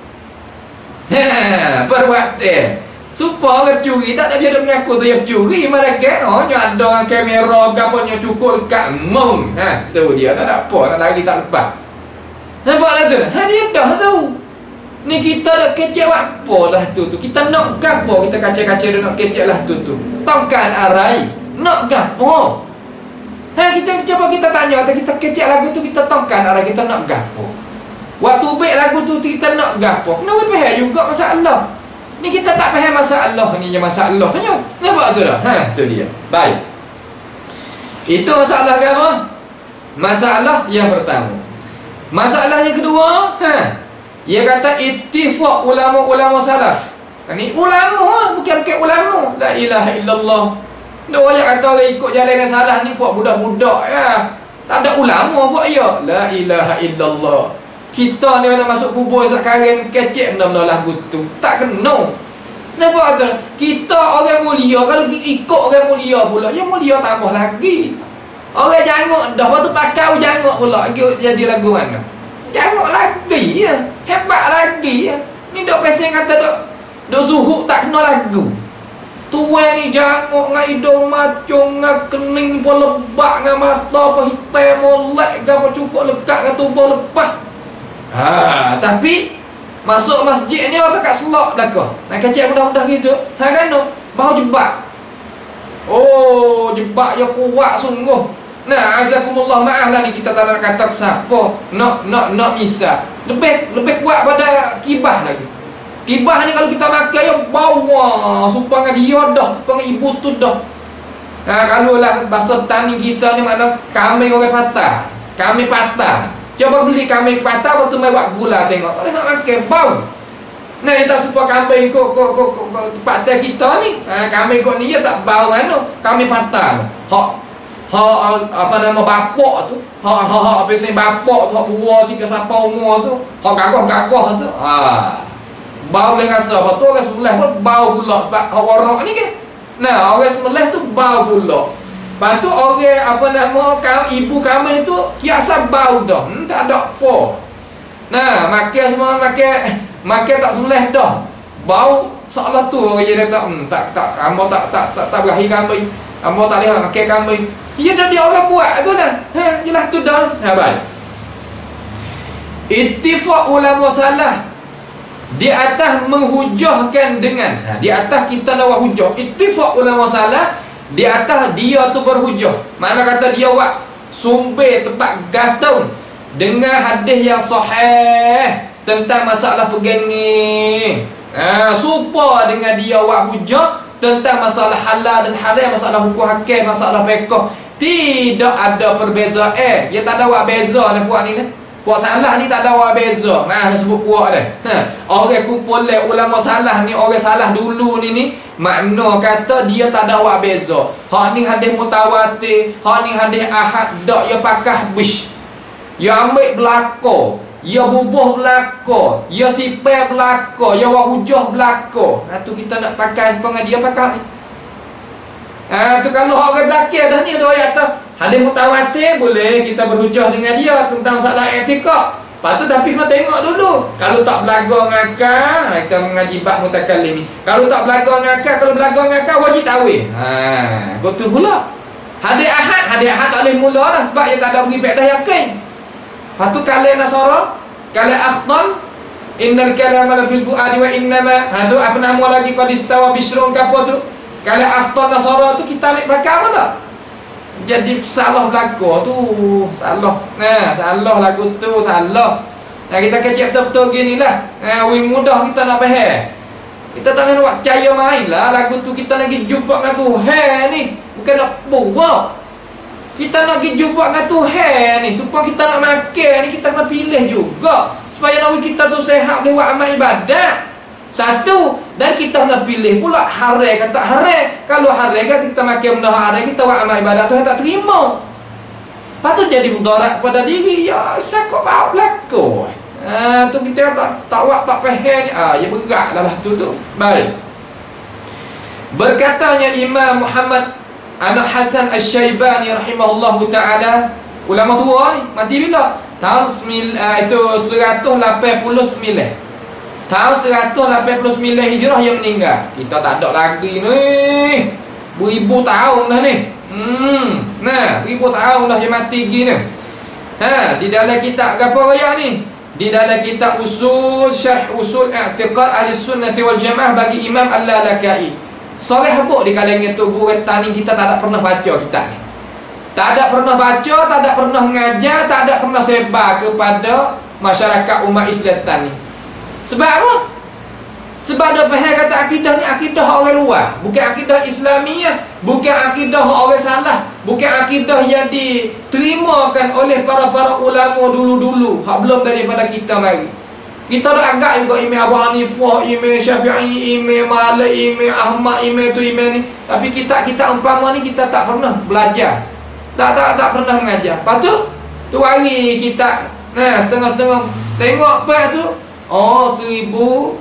Perbuatan. Supaya orang curi tak ada biar mengaku tu yang curi malaikat. Nya ada kamera gaponya cukup dekat mum. Tu dia tak ada apa, nak lari tak lepas. Nampak tu? Dia dah tahu. Ni kita nak kecek apa lah tu. Kita nak gapo, kita kaca-kaca dia nak kecek lah tu. Tongkan arai. Nak gapo? Kita cuba kita tanya, kita kecek lagu tu, kita tongkan arai, kita nak gapo. Waktu baik lagu tu kita nak gapo. Kenapa faham juga masalah? Ni kita tak faham masalah ni je masalahnya. Nampak tu dah? Tu dia. Baik. Itu masalah agama. Masalah yang pertama. Masalah yang kedua, dia kata ittifaq ulama-ulama salaf. Ni ulama bukan ulama. La ilaha illallah. Dia orang kata orang ikut jalan yang salah ni buat budak-budak ya. Tak ada ulama buat ya. La ilaha illallah. Kita ni nak masuk kubur sekarang kecek benda-benda lagu tu. Tak kena. Nampak tu? Kita orang mulia, kalau ikut orang mulia pula, ya mulia tambah lagi. Orang jangok dah, lepas tu pakai jangok pula. Jadi lagu mana? Jangok lagi ya. Hebat lagi ya. Ni dok pesen kata dok zuhud tak kena lagu. Tuan ni jangok dengan hidung macung, dengan kening pun lebak, dengan mata pun hitam molek, apa cukup lekat dengan tubuh lepas. Tapi masuk masjid ni apa kat selok dah kau. Nak kecek mudah-mudah gitu. Kan no, bahu jebak. Oh, jebak yang kuat sungguh. Nah, azakumullah, maaf lah ni kita tak nak kata siapa. Nak misal. Lebih kuat pada kibah lagi. Kibah ni kalau kita makan ya bawa supaya dia dah, supaya ibu tu dah. Kalau lah bahasa tani kita ni makna kami orang patah. Kami patah. Coba beli kambing patah, waktu mai buat gula tengok. Tak boleh nak makan, bau. Nah, kita supaya kambing kok patah kita ni. Kambing kok ni ya tak bau mana. Kambing patah. Apa nama bapak tu. Apa sih bapak tu, tua si ke siapa umur tu. Gagah tu. Bau boleh rasa apa tu orang sebelah pun bau pula sebab orang ni kan. Nah, orang sebelah tu bau pula. Lepas tu orang apa nama ibu kami tu ya asal bau dah. Tak ada apa. Nah, makan semua makan tak semulih dah. Bau seolah tu orang dia kata tak ambo tak berahi kambing. Ambo tak lihat makan kambing. Ya dah dia orang buat tu dah. Jelah tu dah. Baik. Ittifaq ulama salah di atas menghujahkan dengan di atas kita nak buat hujah. Ittifaq ulama salah di atas dia tu berhujah. Mana kata dia buat sumber tempat gantung dengan hadis yang sahih tentang masalah pegangi. Supaya dengan dia buat hujah tentang masalah halal dan haram, masalah hukum hakim, masalah fiqh. Tidak ada perbezaan. Dia tak ada buat beza nak buat ni. Puak salah ni tak ada awak beza. Nah, dah sebut puak dah. Orang kumpul le ulama salah ni, orang salah dulu ni makna kata dia tak ada awak beza. Hak ni hadis mutawatir, hak ni hadis ahad, dak ya pakah bish. Ya ambil belaka, ya bubuh belaka, ya sipai belaka, ya wahujah belaka. Tu kita nak pakai pengen dia pakai ni. Tu kalau orang belakang dah ni ada ayat tu hadis mutawatir, boleh kita berhujah dengan dia tentang masalah etika. Lepas tu tapi kena tengok dulu. Kalau tak belaga ngakal, kita mengaji bab mutakallim ni. Kalau tak belaga ngakal, kalau belaga ngakal wajib tawil. Kau tu pula. Hadis ahad tak boleh mula dah sebab dia tak ada beri faedah yakin. Lepas tu kalau Nasara, kalau akhdan, innal kalama la fil fuadi wa innama, tu apa nama lagi qad istawa bishrun ke apa tu? Kalau akhdan Nasara tu kita ambil pakai apa tak? Jadi salah belaka tu, salah. Salah lagu tu, salah. Kita kecek betul-betul gini lah. Mudah kita nak faham. Kita tak nak percaya main lah. Lagu tu kita lagi jumpa dengan Tuhan ni, bukan nak buat. Kita nak pergi jumpa dengan Tuhan ni, supaya kita nak makan ni, kita nak pilih juga supaya nak kita tu sehat boleh buat amal ibadat. Satu, dan kita nak pilih pula haram kata haram. Kalau haram kata kita makan benda haram, kita buat amal ibadat tu tak terima. Lepas tu jadi mudarat pada diri. Ya sakok bau belaka. Tu kita tak buat tak faham ni. Ya berat lah tu. Baik. Berkatanya Imam Muhammad anak Hasan Asy-Syaibani rahimahullahu taala, ulama tua ni, mati bila? Tahun itu 189. Tahun 189 Hijrah yang meninggal. Kita tak ada lagi ni. Beribu tahun dah ni. Beribu tahun dah dia mati gini. Di dalam kitab apa raya ni? Di dalam kitab Syarh Usul I'tiqad Ahlussunnah wal Jamaah bagi Imam Al-Lalakai. Soreh habuk di kalangan tu guru tani kita tak ada pernah baca kitab ni. Tak ada pernah baca, tak ada pernah mengajar, tak ada pernah sebar kepada masyarakat umat Islam tani. Sebab apa? Sebab dia faham kata akidah ni akidah orang luar, bukan akidah Islamiah, bukan akidah orang salah, bukan akidah yang diterimakan oleh para ulama dulu-dulu hak belum daripada kita mari. Kita dah agak juga Imam Abu Hanifah, Imam Syafi'i, Imam Malik, Imam Ahmad, Imam tu Imam ni, tapi kita umpama ni kita tak pernah belajar. Tak pernah mengajar. Lepas tu hari kita setengah-setengah tengok apa tu. 1320.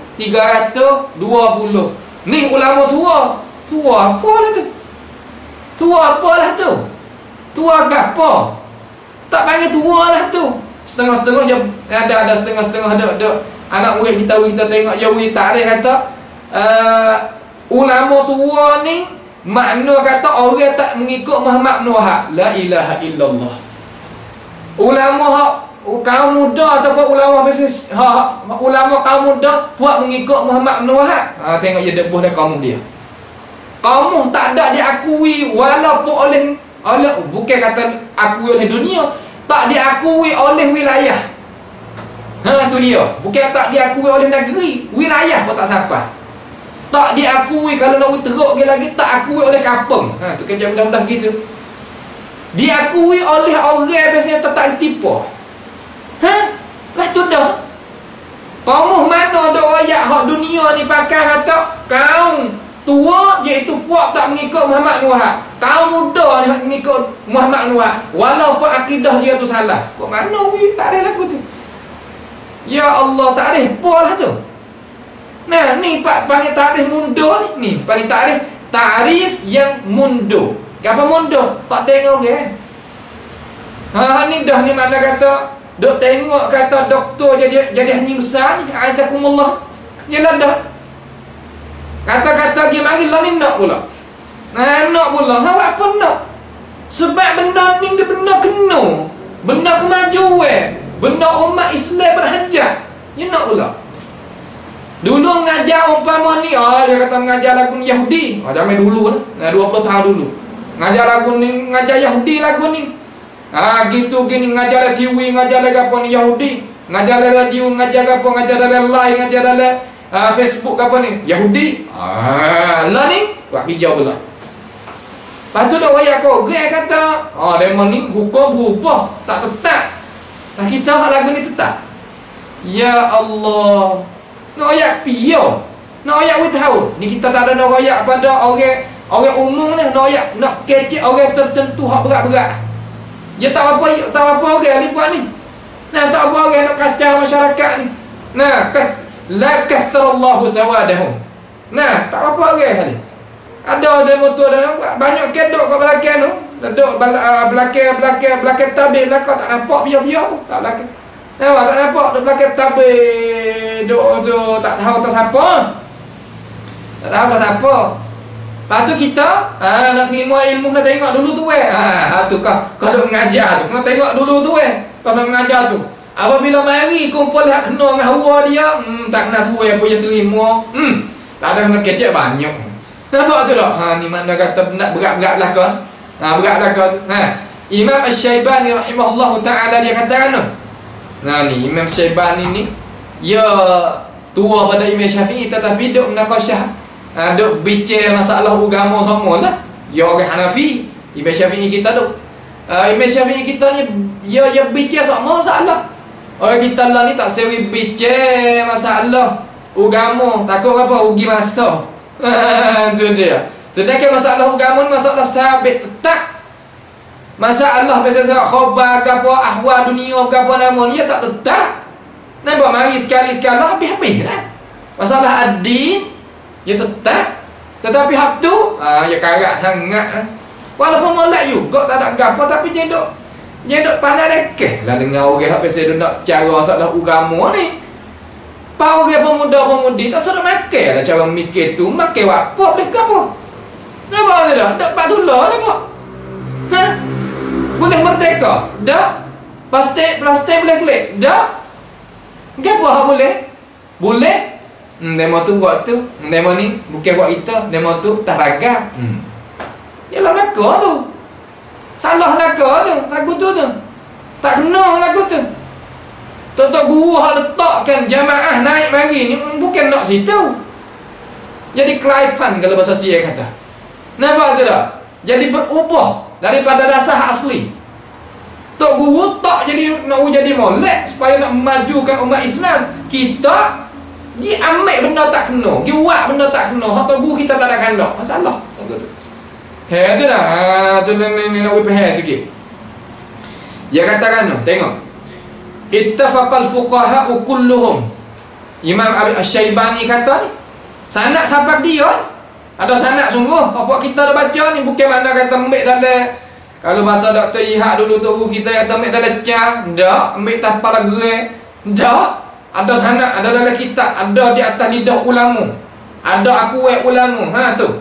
Ni ulama tua. Tua apalah tu? Tua apalah tu? Tua apa? Tak panggil tua lah tu. Setengah-setengah yang ada setengah-setengah ada anak murid kita tengok Yawi tarikh kata ulama tua ni makna kata orang tak mengikut Muhammad bin Wahab. La ilaha illallah. Ulama hak kaum muda ataupun ulama bisnes ulama kaum muda buat mengikut Muhammad bin Wahab. Tengok dia debuh dah kaum dia. Kaum tak ada diakui walaupun oleh bukan kata akui oleh dunia, tak diakui oleh wilayah. Tu dia. Bukan tak diakui oleh negeri, wilayah pun tak siapa. Tak diakui kalau nak teruk lagi tak akui oleh kampung. Tu kerja mudah-mudah gitu. Diakui oleh orang biasanya tak tipu. Lah tu dah. Kaum mana ada ayat hak dunia ni pakai kata kaum tua iaitu puak tak mengikut Muhammad bin Wahab. Kaum muda ni mengikut Muhammad bin Wahab walaupun akidah dia tu salah. Kok mana tak ada lagu tu? Ya Allah, tak ada apalah tu. Ni panggil tarikh mundur ni. Panggil tarikh yang mundur. Apa mundur? Tak tengok orang. Ni dah ni mana kata dok tengok kata doktor jadi haji besar ni, aizakumullah. Dia lah dah. Kata-kata dia mari lah ni nak pula. Nak pula. Apa nak? Sebab benda ni dia benda kena. Benda kemajuan. Benda umat Islam berhajat. Dia nak pula. Dulu mengajar umpama ni, dia kata mengajar lagu Yahudi. Zaman dulu lah. 20 tahun dulu. Ngajar lagu ni, ngajar Yahudi lagu ni. Gitu gini ngajar TV, ngajar lagi apa ni Yahudi, ngajar dalam radio, ngajar apa, ngajar dalam live, ngajar dalam Facebook apa ni Yahudi. Lah ni buat hijau pula. Lepas tu dah wayar kau dia kata demo ni hukum berubah tak tetap. Nah kita hak lagu ni tetap. Ya Allah. Nak royak piyo. Nak royak withau. Ni kita tak ada nak royak pada orang umum ni, nak royak nak kecek orang tertentu hak berat-berat. Dia tak apa orang ni buat ni. Nah, tak apa orang nak kacau masyarakat ni. Nah, la katharallahu sawadahum. Nah, tak apa orang ni. Ada demo tu ada banyak kedok kat belakang tu. Duduk belakang tabir belakang tak nampak biar-biar pun tak belakang. Nampak tak nampak duduk belakang tabir duk tu tak tahu tak siapa. Tak tahu tak siapa. Lepas tu kita nak terima ilmu nak tengok dulu tu tu kau duk mengajar tu. Kena tengok dulu tu kau nak mengajar tu. Apabila mari kumpul hak kena dengan hawa dia, tak kena tu apa yang terima. Tak ada kena kecek banyak. Nampak tu tak? Ni makna kata nak berat-berat belakang. Berat belakang tu. Imam Asy-Syaibani rahimahullahu taala dia katakan tu. Ni Imam Syaibani ni ya tua pada Imam Syafi'i tetapi duk menaqasyah, duk bincang masalah agama semualah. Dia orang Hanafi. Imam Syafi'i kita tu. Imam Syafi'i kita ni dia bincang semua masalah. Orang kita lah ni tak sewi bincang masalah agama, takut apa rugi masa. Tu dia. Sedangkan masalah agama ni masalah sabit tetap. Masalah biasa khabar ke apa ahwal dunia ke apa nama ni tak tetap. Nampak mari sekali-sekala habis-habis dah. Masalah ad-din ya tetap. Tetapi hak tu ya karat sangat. Walaupun molek juga tak ada gapo tapi dia duk pandai lekeh lah dengan orang hak biasa nak cara masalah agama ni. Pak orang pemuda-pemudi tak sudah makan lah cara mikir tu, makan apa boleh ke apa. Nampak tak dah? Tak patulah nampak. Boleh merdeka? Dak. Plastik boleh klik? Dak. Gapo hak boleh? Boleh. Demo tu buat tu. Demo ni bukan buat kita. Demo tu tak bagai. Yalah belaka tu. Salah belaka tu. Lagu tu. Tak kena lagu tu. Tok guru hak letakkan jamaah naik mari ni bukan nak situ. Jadi kelaipan kalau bahasa Sia kata. Nampak tu tak? Jadi berubah daripada dasar asli. Tok guru tak jadi nak jadi molek supaya nak memajukan umat Islam. Kita diambil benda tak kena, buat benda tak kena. Hak tok guru kita tak ada kandak. Masalah. Tu. Tu dah. Tu ni nak faham sikit. Dia katakan tu, tengok. Ittafaqal fuqaha'u kulluhum. Imam Asy-Syaibani kata ni sanad sampai dia. Ada sanad sungguh. Apa kita dah baca ni bukan makna kata ambil dalam kalau bahasa Dr. Ihak dulu tu kita kata ambil dalam cam, dak, ambil tapal lagu dak. Ada sanad, ada dalam kitab, ada di atas lidah ulama. Ada aqwal ulama. Tu.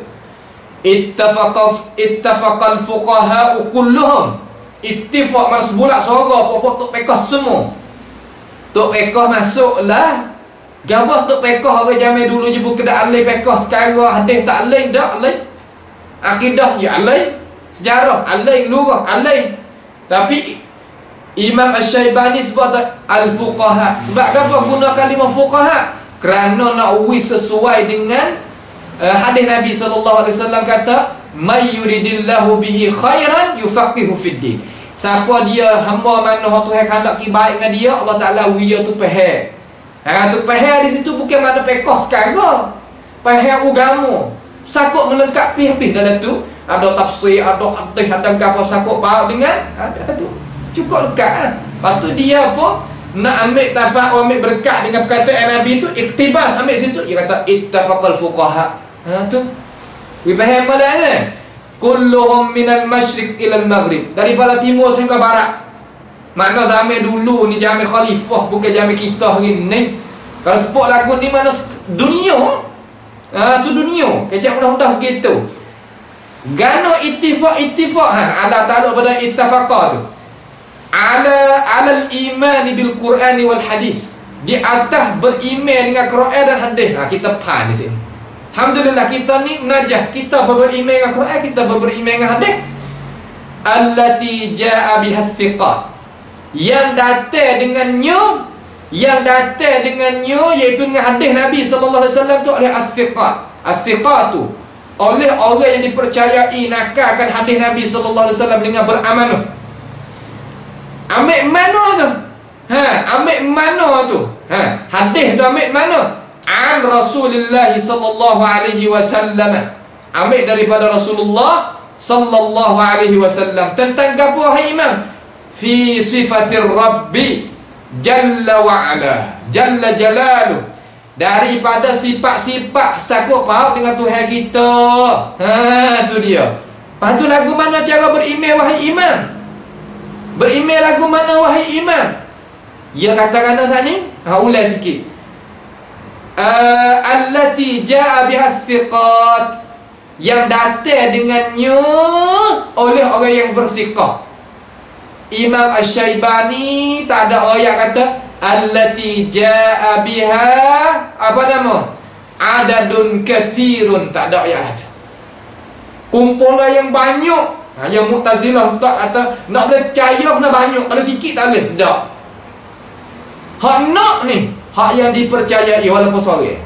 Ittafaqal fuqaha'u kulluhum. Ittifaq mas bulak suara pokok tok pekah semua. Tok pekah masuklah. Gabah tok pekah orang zaman dulu je bukan dak alai pekah sekarang hadis tak alai dak alai. Akidah ya alai, sejarah alai, lurah alai. Tapi Imam Asy-Syaibani sebut al-fuqaha. Sebab apa guna kalimah fuqaha? Kerana nak uwi sesuai dengan hadis Nabi sallallahu alaihi wasallam kata may yuridillahu bihi khairan yufaqihu fid din. Siapa dia hamba mana Tuhan hendak ki baik dengan dia, Allah Taala wiya tu faham. Tu faham di situ bukan mana pekoh sekarang. Faham agama. Sakut melengkapi habis dalam tu. Ada tafsir, ada hadis, ada gapo sakut faham dengan ada tu. Cukup dekat. Lepas tu dia apa? Nak ambil tafa'ul, ambil berkat dengan perkataan Nabi tu, iktibas ambil situ. Dia kata ittafaqal fuqaha. Tu. We faham malahnya. Kulluhum minal masyriq ilal maghrib. Daripada timur sehingga barat. Makna zaman dulu ni zaman khalifah, bukan zaman kita hari ni. Kalau sebut lagu ni mana dunia. Sedunia. Kecak mudah-mudah gitu. Gano ittifaq ada takluk pada ittafaqa tu. Alal imani bil Qur'ani wal hadis. Di atas beriman dengan Quran dan hadis. Kita faham di sini. Alhamdulillah kita ni najah. Kita beriman dengan Quran, kita beriman dengan hadis. Allati jaa biha thiqat. Yang datang dengannya iaitu dengan hadis Nabi sallallahu alaihi wasallam tu oleh as-thiqat. As-thiqat tu oleh orang yang dipercayai nakalkan hadis Nabi sallallahu alaihi wasallam dengan beramanah. Ambil mana tu? mana tu? Hadis tu ambil mana? An Rasulullah sallallahu alaihi wasallam. Ambil daripada Rasulullah sallallahu alaihi wasallam tentang apa wahai imam? Fi sifatir Rabbi jalla wa ala, jalla jalaluh, daripada sifat-sifat sakut paut dengan Tuhan kita. Tu dia. Lepas tu lagu mana cara berimej wahai imam? Berimej lagu mana wahai imam? Ya katakan saat ni, ulai sikit. Allati ja'a biha thiqat, yang datang dengannya oleh orang yang bersiqah. Imam Asy-Syaibani tak ada ayat kata allati ja'a biha apa nama? Adadun kathirun, tak ada ayat. Kumpulan yang banyak. Yang Mu'tazilah tak kata nak boleh percaya kena banyak, kalau sikit tak boleh. Tak. Hak nak ni, hak yang dipercayai walaupun seorang.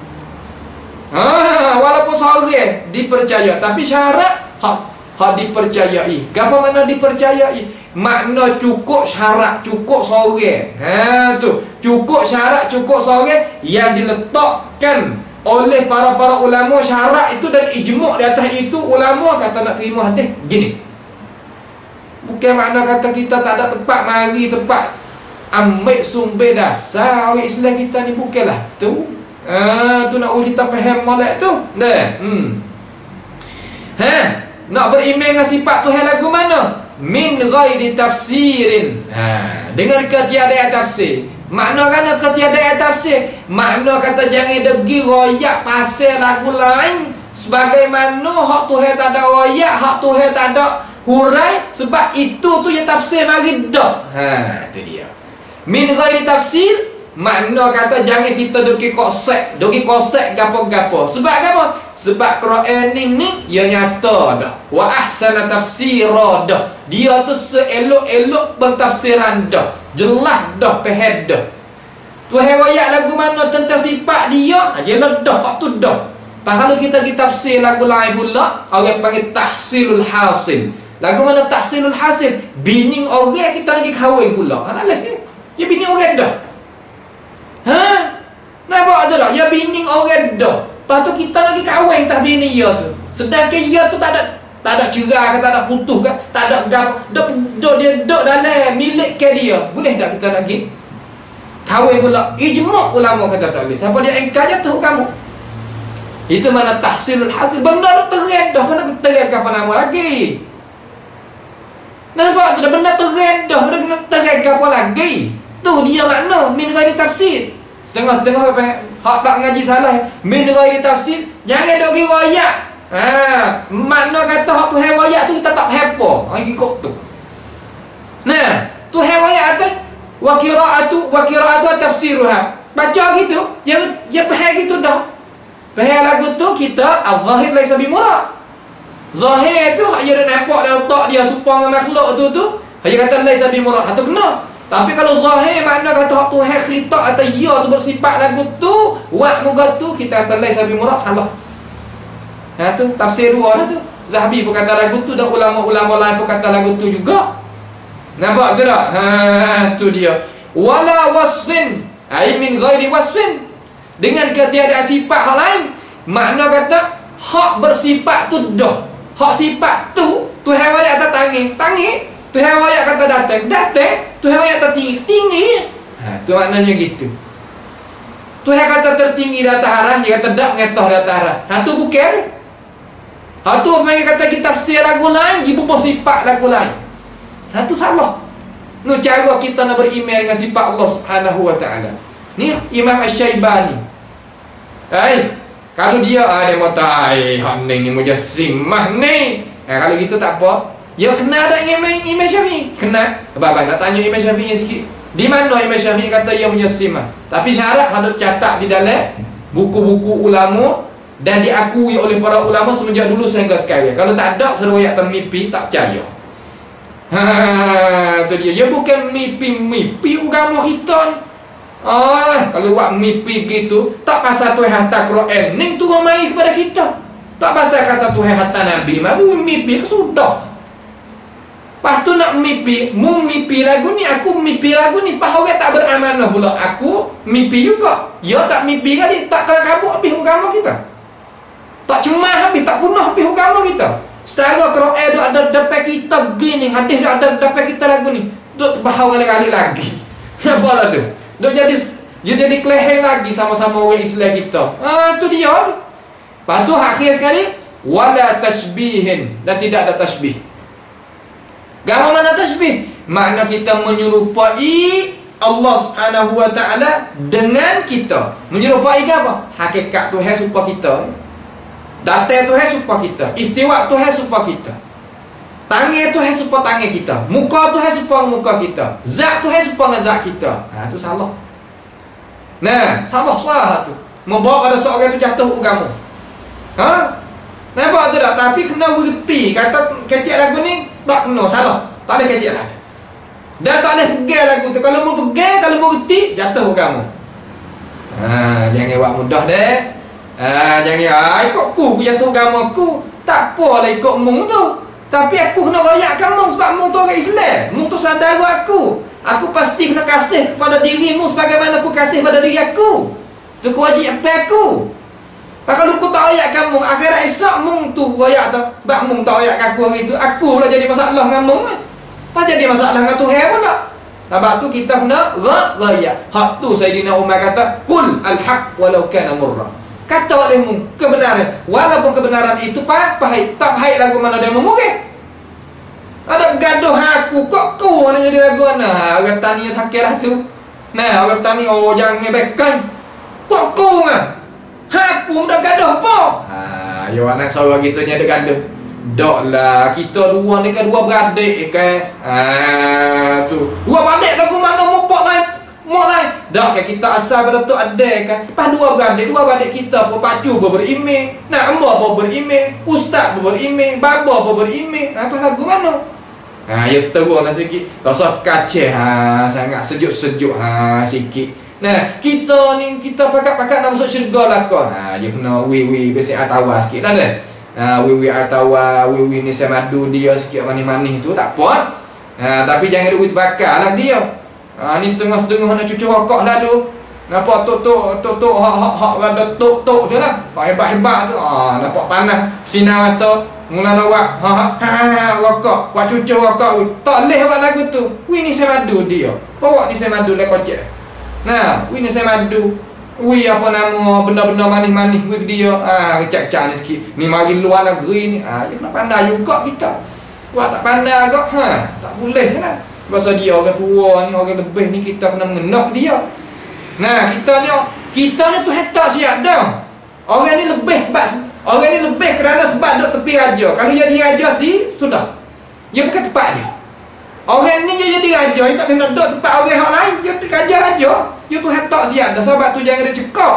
Walaupun seorang dipercaya, tapi syarat hak dipercayai. Apa makna dipercayai? Makna cukup syarat, cukup seorang. Tu cukup syarat, cukup seorang yang diletakkan oleh para ulama. Syarat itu dan ijma' di atas itu, ulama kata nak terima hadis gini. Bukan makna kata kita tak ada tempat mari, tempat ambil sumber dasar orang Islam kita ni, bukanlah tu. Tu nak kita faham molek tu. Nak berimej dengan sifat Tuhan lagu mana? Min ghairi tafsirin. Dengan ketiadaan tafsir. Makna kan ketiadaan tafsir, makna kata jangan degi royak pasal lagu lain sebagaimana hak Tuhan tak ada royak, hak Tuhan tak ada hurai, sebab itu tu yang tafsir mari dah. Tu dia. Min ghairi tafsir, makna kata jangan kita degi konsep gapo-gapo. Sebab apa? Sebab Quran ni ia nyata dah. Wa ahsana tafsira dah. Dia tu seelok-elok pentafsiran dah. Jelas dah, faham dah. Tuhan royak lagu mana tentang sifat dia, jelas dah, hak tu dah. Kalau kita tafsir lagu lain pula, orang panggil tahsilul hasil. Lagu mana tahsilul hasil? Bini orang kita lagi kahwin pula. Ya bini orang dah. Nampak tu tak? Ya bini orang dah. Lepas tu kita lagi kahwin tak bini dia tu. Sedangkan dia tu tak ada cerai ke, tak ada putus ke, tak ada gap, dia duduk dalam milik ke dia. Boleh tak kita lagi kahwin pula? Ijma' ulama kata tak boleh. Siapa dia engkar jatuh kamu? Itu mana tahsilul hasil. Benda tu terang dah. Mana terang apa nama lagi? Nampak tu dah, benda terang dah. Mana terang apa lagi? Tu dia makna min ghairi tafsir. Setengah-setengah hak tak ngaji salah. Min ghairi tafsir, jangan dok riwayat. Makna kata hak Tuhan royak tu kita tak hepo. Ikut tu. Nah, Tuhan royak atas wa qira'atu tafsiruha. Baca gitu, dia faham gitu dah. Faham lagu tu kita az-zahir laisa bimurad. Zahir tu hak dia nampak dalam otak dia serupa dengan makhluk tu dia kata laisa bimurad. Hak tu kena. Tapi kalau zahir makna kata hak Tuhan khitab atau dia tu bersifat lagu tu, wa muga tu kita kata laisa bimurad, salah. Tu tafsir dua lah tu. Zahabi pun kata lagu tu, dan ulama-ulama lain pun kata lagu tu juga. Nampak tu tak? Tu dia. Wala wasfin, ai min ghairi wasfin, dengan ketiadaan sifat hal lain. Makna kata hak bersifat tu dah. Hak sifat tu Tuhan royak kata tangi, Tuhan royak kata datang, Tuhan royak kata tinggi. Tu maknanya gitu. Tuhan kata tertinggi di atas arah, dia kata tak ngetah di atas arah. Tu bukan. Tu mereka kata kita tafsir lagu lain, dia bubuh sifat lagu lain. Tu salah. Nu cara kita nak beriman dengan sifat Allah Subhanahu wa taala. Ni Imam Asy-Syaibani. Kalau dia mau tahu hak ni mujassimah ni. Kalau gitu tak apa. Ya kena ada Imam Syafi'i. Kena. Abang nak tanya Imam Syafi'i sikit. Di mana Imam Syafi'i kata ia mujassimah? Tapi syarat hendak catat di dalam buku-buku ulama dan diakui oleh para ulama semenjak dulu sehingga sekarang. Kalau tak ada seroyak termimpi, tak percaya. Tu dia. Ya bukan mimpi agama kita ni. Kalau buat mimpi gitu, tak pasal Tuhan hantar Quran ni turun mai kepada kita. Tak pasal kata Tuhan hantar Nabi, mari mimpi sudah. Lepas tu nak mimpi, mimpi lagu ni, aku mimpi lagu ni, pas orang tak beramanah pula. Aku mimpi juga. Ya tak mimpi kan, tak kena kabut habis agama kita. Tak cemah habis, tak punah habis agama kita. Setara Quran ada depan kita gini, hadis ada depan kita lagu ni. Duk terbahau kali-kali lagi. Kenapa lah tu? Duk jadi keleheng lagi sama-sama orang Islam kita. Tu dia tu. Lepas tu akhir sekali, wala tashbihin, dan tidak ada tasbih. Gapo mana tasbih? Makna kita menyerupai Allah Subhanahu wa taala dengan kita. Menyerupai apa? Hakikat Tuhan supaya kita. Datang Tuhan supaya kita. Istiwa Tuhan supaya kita. Tangan Tuhan supaya tangan kita. Muka Tuhan supaya muka kita. Zat Tuhan supaya zat kita. Tu salah. Nah, salah tu. Membawa pada seorang itu jatuh agama. Nampak tu tak? Tapi kena berhenti. Kata kecil lagu ni tak kena, salah. Tak ada kecil lah. Dan tak boleh pegang lagu tu. Kalau mau pegang, kalau mau berhenti, jatuh agama. Jangan buat mudah deh. Jangan ikut ku jatuh agama ku. Tak apalah ikut mung tu. Tapi aku kena rayakkan mung sebab mung tu orang Islam. Mung tu saudara aku. Aku pasti kena kasih kepada dirimu sebagaimana aku kasih pada diri aku. Itu kewajipan aku. Kalau aku tak ayat mung, akhirat esok mung tu ayat tu. Sebab mung tak ayat aku hari tu, aku pula jadi masalah dengan mung kan. Apa jadi masalah dengan Tuhan pula. Sebab tu kita kena raya. Hak tu Sayyidina Umar kata, qul al-haq walau kana murra. Kata oleh mung kebenaran, walaupun kebenaran itu pahit. Tak pahit lagu mana dia memukir. Ada gaduh aku, kok kau nak jadi lagu mana? Orang tani sakit lah tu. Nah, orang tani jangan ngebekan. Kok kau ah? Aku dah gaduh apa? Yo anak saudara gitu nya ada gaduh. Dok lah, kita dua ni kan dua beradik kan. Tu. Dua beradik lagu mana mupok lain. Mok lain. Dak kan kita asal pada tu ada kan. Pas dua beradik kita pun pacu berimeh. Nak ambo apa berimeh, ustaz berimeh, baba apa berimeh. Apa lagu mana? Ya seteruslah sikit. Rasa kaceh sangat sejuk-sejuk sikit. Nah, kita ni kita pakat-pakat nak masuk syurga lah kau. Dia kena wi biasa atawa sikit lah dah. Wi atawa, wi ni saya madu dia sikit manis-manis tu tak apa. Tapi jangan duit bakar lah dia. Ni setengah-setengah nak cucuk rokok lalu. Nampak tok hak ada tok tu lah. Pak hebat-hebat tu. Nampak panas sinar mata. Mula lawak rokok, buat cucuk rokok. Tak leh buat lagu tu. Wi ni saya madu dia. Bawa ni saya madu lah kocek. Nah, wi ni saya madu. Wi apa nama benda-benda manis-manis wi dia. Cak-cak ni sikit. Ni mari luar negeri ni. Ya kena pandai juga kita. Wah tak pandai agak tak boleh kan. Pasal dia orang tua ni, orang lebih ni kita kena mengenal dia. Nah, kita ni tu hetak siap dah. Orang ni lebih kerana sebab duk tepi raja. Kalau jadi raja sendiri sudah. Dia bukan tepat dia. Orang ni dia jadi raja, dia tak kena duduk tempat orang hak lain. Dia raja. Dia tu hetak siap dah. Sebab tu jangan dia cekak.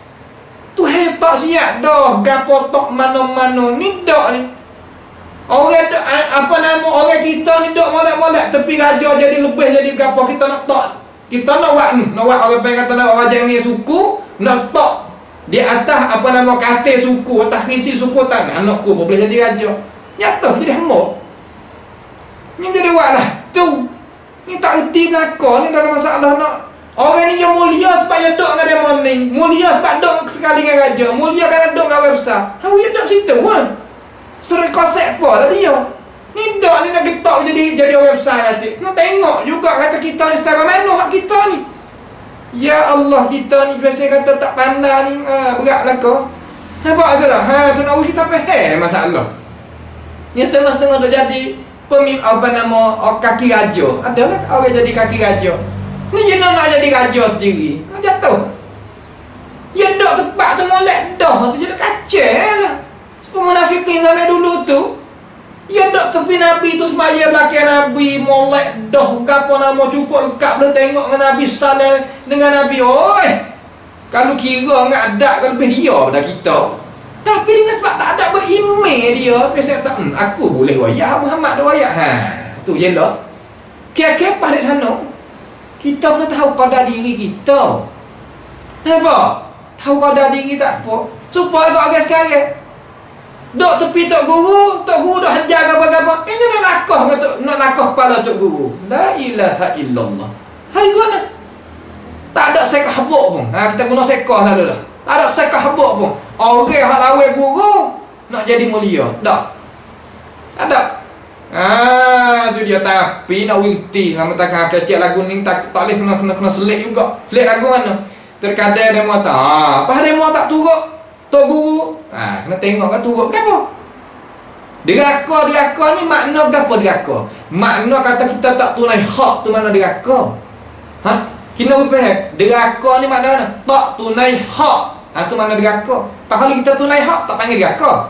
Tu hetak siap dah. Gapo tok mana-mana ni dak ni. Orang apa nama orang kita ni duk molek-molek tepi raja jadi lebih jadi gapo kita nak tok. Kita nak buat orang pengen kata nak raja ni suku, nak tok di atas apa nama katil suku, atas krisi suku tanah anakku boleh jadi raja. Nyata jadi hamba. Ni jadi buatlah tu. Ni tak erti belaka ni dalam masalah nak. Orang ni yang mulia sebab dia duduk dengan dia morning. Mulia sebab duduk sekali dengan raja. Mulia kerana duduk dengan orang besar. Dia duduk situ kan. Suruh konsep apa lah dia. Ni dak ni nak getok jadi orang besar nanti. Nak tengok juga kata kita ni secara mana hak kita ni. Ya Allah, kita ni biasa kata tak pandai ni. Berat lah kau. Nampak salah. Tu nak kita faham masalah. Ni setengah-setengah dah jadi pemimpin apa nama kaki raja. Adalah orang jadi kaki raja. Ni dia nak jadi raja sendiri. Jatuh. Ya dak tepat tu molek dah tu jadi kacau lah. Pemunafikin zaman dulu tu, ya dak tepi Nabi tu semaya belakang Nabi molek dah gapo nama cukup lengkap boleh tengok dengan Nabi saleh dengan Nabi. Kalau kira ngak ada kan lebih dia pada kita. Tapi dengan sebab tak ada berimej dia, biasa tak aku boleh royak Muhammad dah royak. Tu je lah. Kira-kira pada sana kita kena tahu kadar diri kita. Nampak? Tahu kadar diri tak apa. Supaya orang sekarang Dok tepi tok guru dok hajar apa-apa. Ini nak nakah kepala tok guru. La ilaha illallah. Hai guna. Tak ada sekah habuk pun. Kita guna sekah lalu dah. Tak ada sekah habuk pun. Orang hak lawan guru nak jadi mulia. Tak. Tak ada. Tu dia. Tapi nak wirti lama tak kecek lagu ni tak boleh kena selit juga. Selit lagu mana? Terkadang demo tak. Apa demo tak turut tok guru. Kena tengok kat turut gapo. Deraka ni makna gapo deraka? Makna kata kita tak tunai hak tu mana deraka? Kena faham. Deraka ni makna mana? Tak tunai hak. Tu makna deraka. Kalau kita tunai hak tak panggil deraka.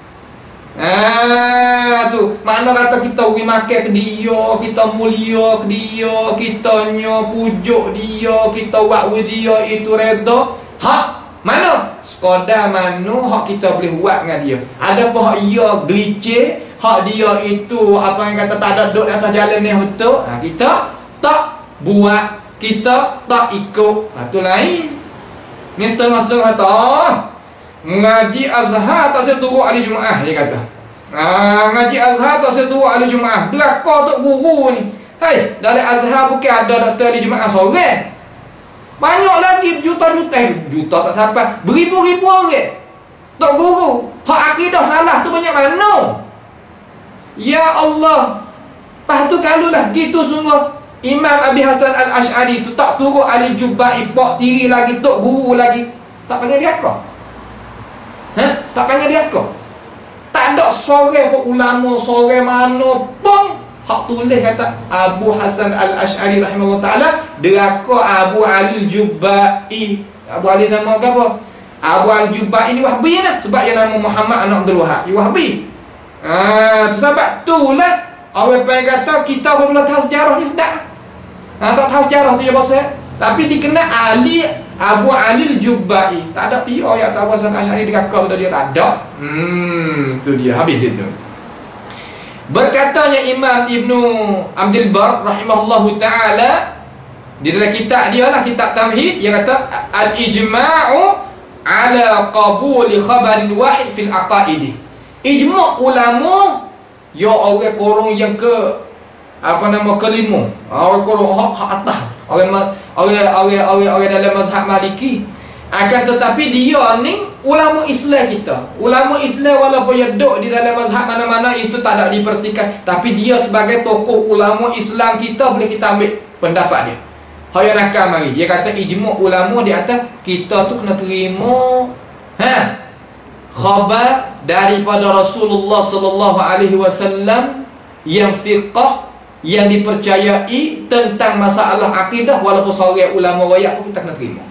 Tu makna kata kita wi makan ke dia, kita mulia ke dia, kita pujuk dia, kita buat dia itu redha. Hak mana? Sekadar mana hak kita boleh buat dengan dia. Ada apa hak ia gelicir, hak dia itu apa yang kata tak ada duduk atas jalan ni betul. Kita tak buat, kita tak ikut. Tu lain. Ni setengah-setengah kata ngaji Azhar tak saya turut hari Jumaat dia kata. Ngaji Azhar tak saya turut hari Jumaat. Deraka tok guru ni. Hai, dalam Azhar bukan ada doktor hari Jumaat seorang. Banyak lagi juta tak sampai beribu-ribu orang tok guru. Hak akidah salah tu banyak mana? Ya Allah. Lepas tu kalulah gitu sungguh Imam Abi Hasan Al-Ash'ari tu tak turut Ali Jubba'i bak tiri lagi tok guru lagi. Tak panggil dia kau? Tak panggil dia kau? Tak ada seorang pun ulama seorang mana pun hak tulis kata Abu Hasan Al-Ash'ari rahimahullah ta'ala deraka Abu Ali Jubba'i. Abu Ali nama apa? Abu Al-Jubba'i ni Wahbi lah. Sebab dia nama Muhammad anak Abdul Wahab. Dia Wahbi. Sebab tu lah orang pengen kata kita apabila tahu sejarah ni sedap. Tak tahu sejarah tu je bahasa. Tapi dikenal Abu Ali Al-Jubba'i. Tak ada PO yang tahu Abu Hasan Al-Ash'ari deraka pada dia. Tak ada. Tu dia. Habis itu. Berkatanya Imam Ibnu Abdul Bar rahimahullahu ta'ala di dalam kitab dia lah, kitab Tamhid, dia kata al-ijma'u ala qabuli khabarin wahid fil aqaidi. Ijma' ulama ya orang korong yang kelima. Orang korong hak atas. Orang dalam mazhab Maliki. Akan tetapi dia ni ulama Islam kita. Ulama Islam walaupun dia duduk di dalam mazhab mana-mana itu tak ada diperhatikan, tapi dia sebagai tokoh ulama Islam kita boleh kita ambil pendapat dia. Haya nakal mari. Dia kata ijma' ulama di atas kita tu kena terima khabar daripada Rasulullah sallallahu alaihi wasallam yang thiqah, yang dipercayai tentang masalah akidah, walaupun seorang ulama wayak pun kita kena terima.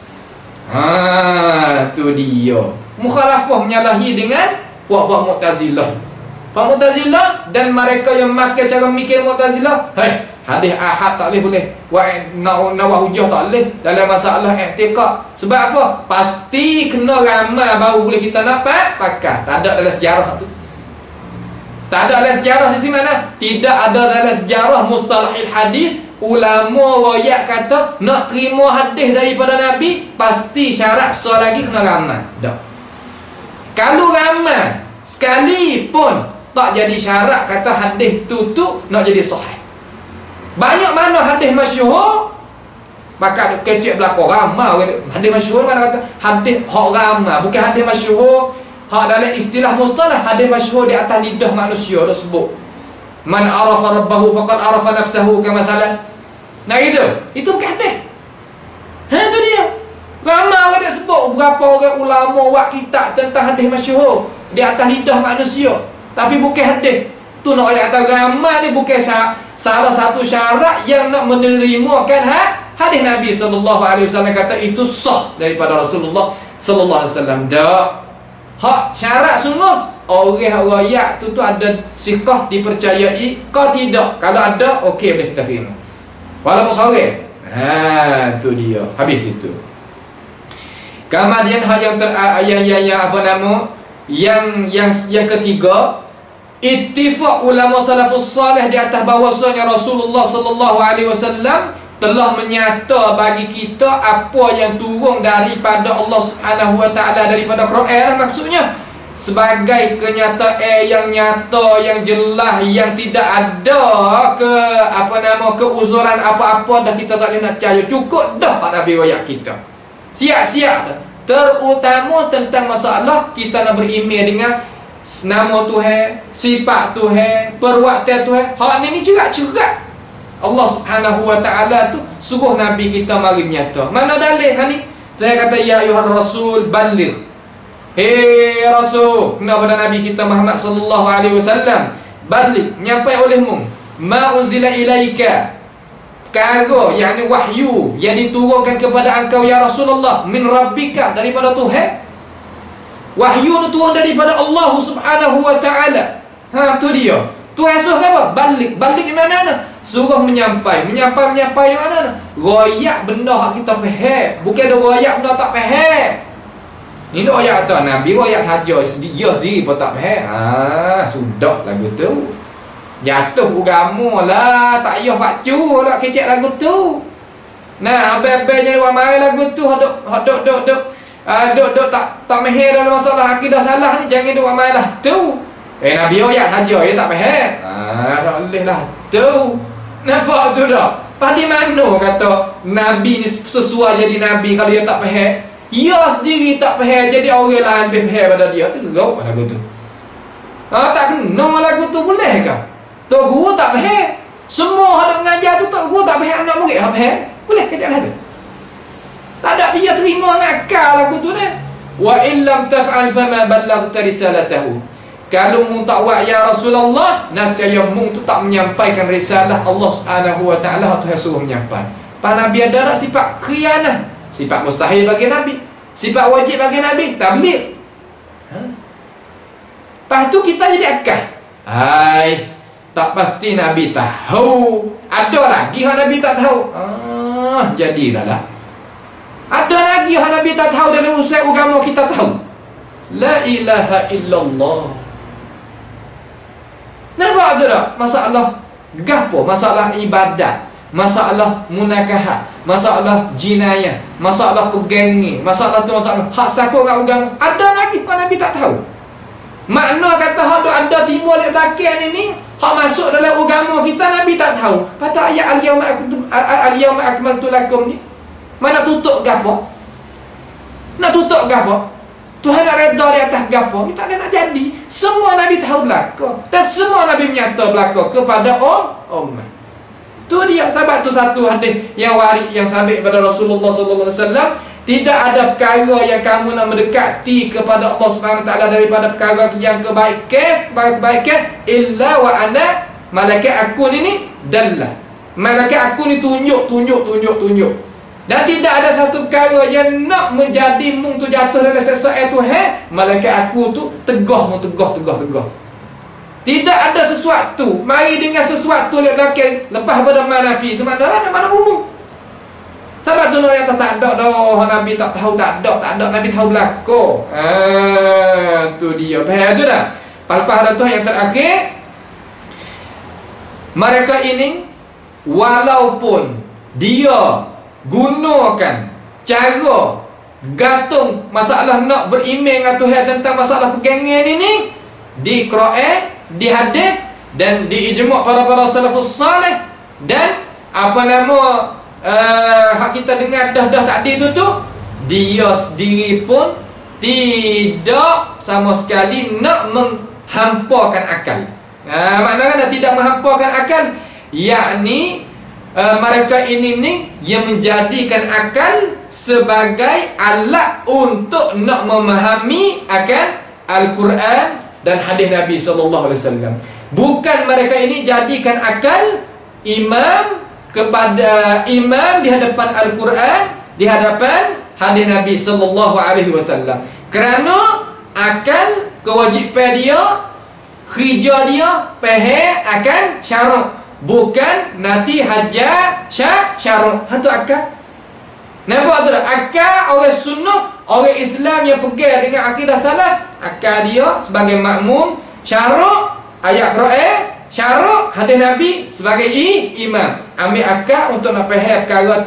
Tu dia. Mukhalafah menyalahi dengan puak-puak Mu'tazilah. Puak Mu'tazilah dan mereka yang makan cara mikir Mu'tazilah, hadis ahad tak boleh. Nawah hujah tak boleh dalam masalah i'tiqad. Sebab apa? Pasti kena ramal baru boleh kita nak pakai. Tak ada dalam sejarah tu. Tak ada dalam sejarah di sini mana? Tidak ada dalam sejarah mustalahil hadis ulama royak kata nak terima hadis daripada Nabi pasti syarat lagi kena ramal. Tak. Kalau ramal sekalipun tak jadi syarat kata hadis tu nak jadi sahih. Banyak mana hadis masyhur maka kecek belakang ramal. Hadis masyhur mana kata hadis hak ramal, bukan hadis masyhur hak dalam istilah mustalah. Hadis masyhur di atas lidah manusia dah sebut man arafa rabbahu faqad arafa nafsahu kama salat. Nah itu bukan hadis. Tu dia. Ramai orang dia sebut berapa orang ulama buat kitab tentang hadis masyhur di atas lidah manusia, tapi bukan hadis. Tu nak ayat kata ramai ni bukan salah satu syarat yang nak menerimakan hadis Nabi sallallahu alaihi wasallam kata itu sah daripada Rasulullah sallallahu alaihi wasallam. Dak. Hak syarat sungguh orang royak tu ada siqah dipercayai kau tidak. Kalau ada okey boleh kita terima. Walaupun sore. Tu dia. Habis itu. Kemudian hak yang apa nama? Yang ketiga, ittifaq ulama salafus salih di atas bahwasanya Rasulullah sallallahu alaihi wasallam telah menyata bagi kita apa yang turun daripada Allah Subhanahu wa taala daripada Quran. Maksudnya sebagai kenyataan yang nyata, yang jelas, yang tidak ada keuzuran apa-apa dah, kita tak boleh nak percaya. Cukup dah Pak Nabi royak kita. Siap-siap dah. Terutama tentang masalah kita nak beriman dengan nama Tuhan, sifat Tuhan, perbuatan Tuhan. Hak ni cerak-cerak. Allah Subhanahu wa taala tu suruh Nabi kita mari menyata. Mana dalil hak ni? Tuhan kata ya ayyuhar rasul balligh. Hei Rasul, kena pada Nabi kita Muhammad sallallahu alaihi wasallam, balik nyampai olehmu ma unzila ilaika, perkara yakni wahyu yang diturunkan kepada engkau ya Rasulullah, min rabbika, daripada Tuhan. Wahyu itu turun daripada Allah Subhanahu wa taala. Tu dia. Tuhan suruh apa? Balik mana? Suruh menyampai di mana? Royak benda hak kita faham, bukan ada royak benda tak faham. Ini ayat tu Nabi ayat saja dia sendiri pun tak faham. Sudah lagu tu. Jatuh agama lah, tak payah pacu nak kecek lagu tu. Nah, abang-abang jadi orang marah lagu tu, duk tak mahir dalam masalah akidah salah ni, jangan duk marah lah tu. Nabi ayat saja dia tak faham. Tak boleh lah tu. Nampak tu dah. Pada mana kata Nabi ni sesuai jadi Nabi kalau dia tak faham? Ia sendiri tak faham, jadi orang lain lebih faham pada dia. Teruk lagu tu. Tak kena lagu tu, boleh ke? Tok guru tak faham. Semua hendak mengajar tu tok guru tak faham, anak murid tak faham. Boleh ke tak lah tu? Tak ada dia terima ngakal lagu tu dah. Wa illam taf'al fama ballaghta risalatahu. Kalau mu tak buat ya Rasulullah, nescaya mu tu tak menyampaikan risalah Allah Subhanahu wa taala atau suruh menyampaikan. Pak Nabi ada tak sifat khianah? Sifat mustahil bagi Nabi, sifat wajib bagi Nabi, tabligh. Lepas tu kita jadi akal. Tak pasti Nabi tahu. Ada lagi yang Nabi tak tahu. Jadilah lah. Ada lagi yang Nabi tak tahu dalam urusan agama kita tahu. La ilaha illallah. Nampak tu tak? Masalah gapo? Masalah ibadat, masalah munakahat, masalah jinayah, masalah pegangi, masalah tu masalah hak sakut kat agama. Ada lagi yang Nabi tak tahu. Makna kata hak ada timbul di belakang ini, hak masuk dalam agama kita Nabi tak tahu. Patut ayat al-yawma akmaltu lakum ni. Mana tutup gapo? Nak tutup gapo? Tuhan nak reda di atas gapo? Ini tak ada nak jadi. Semua Nabi tahu belaka, dan semua Nabi menyata belaka kepada umat. Tu dia. Sebab tu satu hadis yang waris yang sabit pada Rasulullah sallallahu alaihi wasallam, tidak ada perkara yang kamu nak mendekati kepada Allah Subhanahu wa taala daripada perkara yang kebaikan illa wa ana, malaikat aku ni dallah. Malaikat aku ni tunjuk. Dan tidak ada satu perkara yang nak menjadi mung tu jatuh dalam sesuatu Tuhan, malaikat aku tu tegah. Tidak ada sesuatu mari dengan sesuatu lek belakang lepas pada manafi tu, mana umum. Sebab tu yang tak ada dah Nabi tak tahu, tak ada Nabi tahu belaka. Tu dia. Faham tu dah. Lepas ada tu yang terakhir, mereka ini walaupun dia gunakan cara gantung masalah nak beriman dengan Tuhan tentang masalah pegangan ini di Quran, di hadis dan di ijma' para salafus salih, dan hak kita dengar dah tadi tu dia sendiri pun tidak sama sekali nak menghampakan akal. Maknanya tidak menghampakan akal, yakni mereka ini yang menjadikan akal sebagai alat untuk nak memahami akan Al-Quran dan hadis Nabi sallallahu alaihi wasallam. Bukan mereka ini jadikan akal imam di hadapan Al-Quran, di hadapan hadis Nabi sallallahu alaihi wasallam. Kerana akal kewajipan dia, kerja dia faham akan syarat, bukan nanti hajar syarat. Itu akal. Nampak tak? Akal orang sunnah, orang Islam yang pegang dengan akidah salaf, akal dia sebagai makmum, syarat ayat Quran, syarat hadis Nabi sebagai imam. Ambil akal untuk nak faham perkara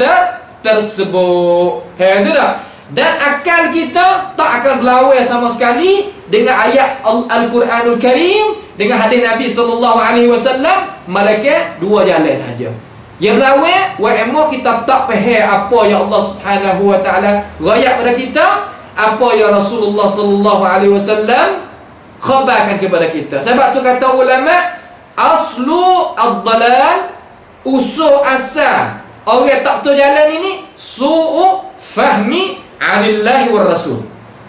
tersebut. Faham tu tak? Dan akal kita tak akan berlawan sama sekali dengan ayat Al-Quranul Karim, dengan hadis Nabi SAW, malaikat dua jalan saja. Yang lawan, wa emo kita tak faham apa yang Allah Subhanahu wa taala royak pada kita, apa yang Rasulullah SAW khabarkan kepada kita. Sebab tu kata ulama, aslu ad-dalal, usul asal orang tak betul jalan ini, su'u fahmi 'anillahi war rasul.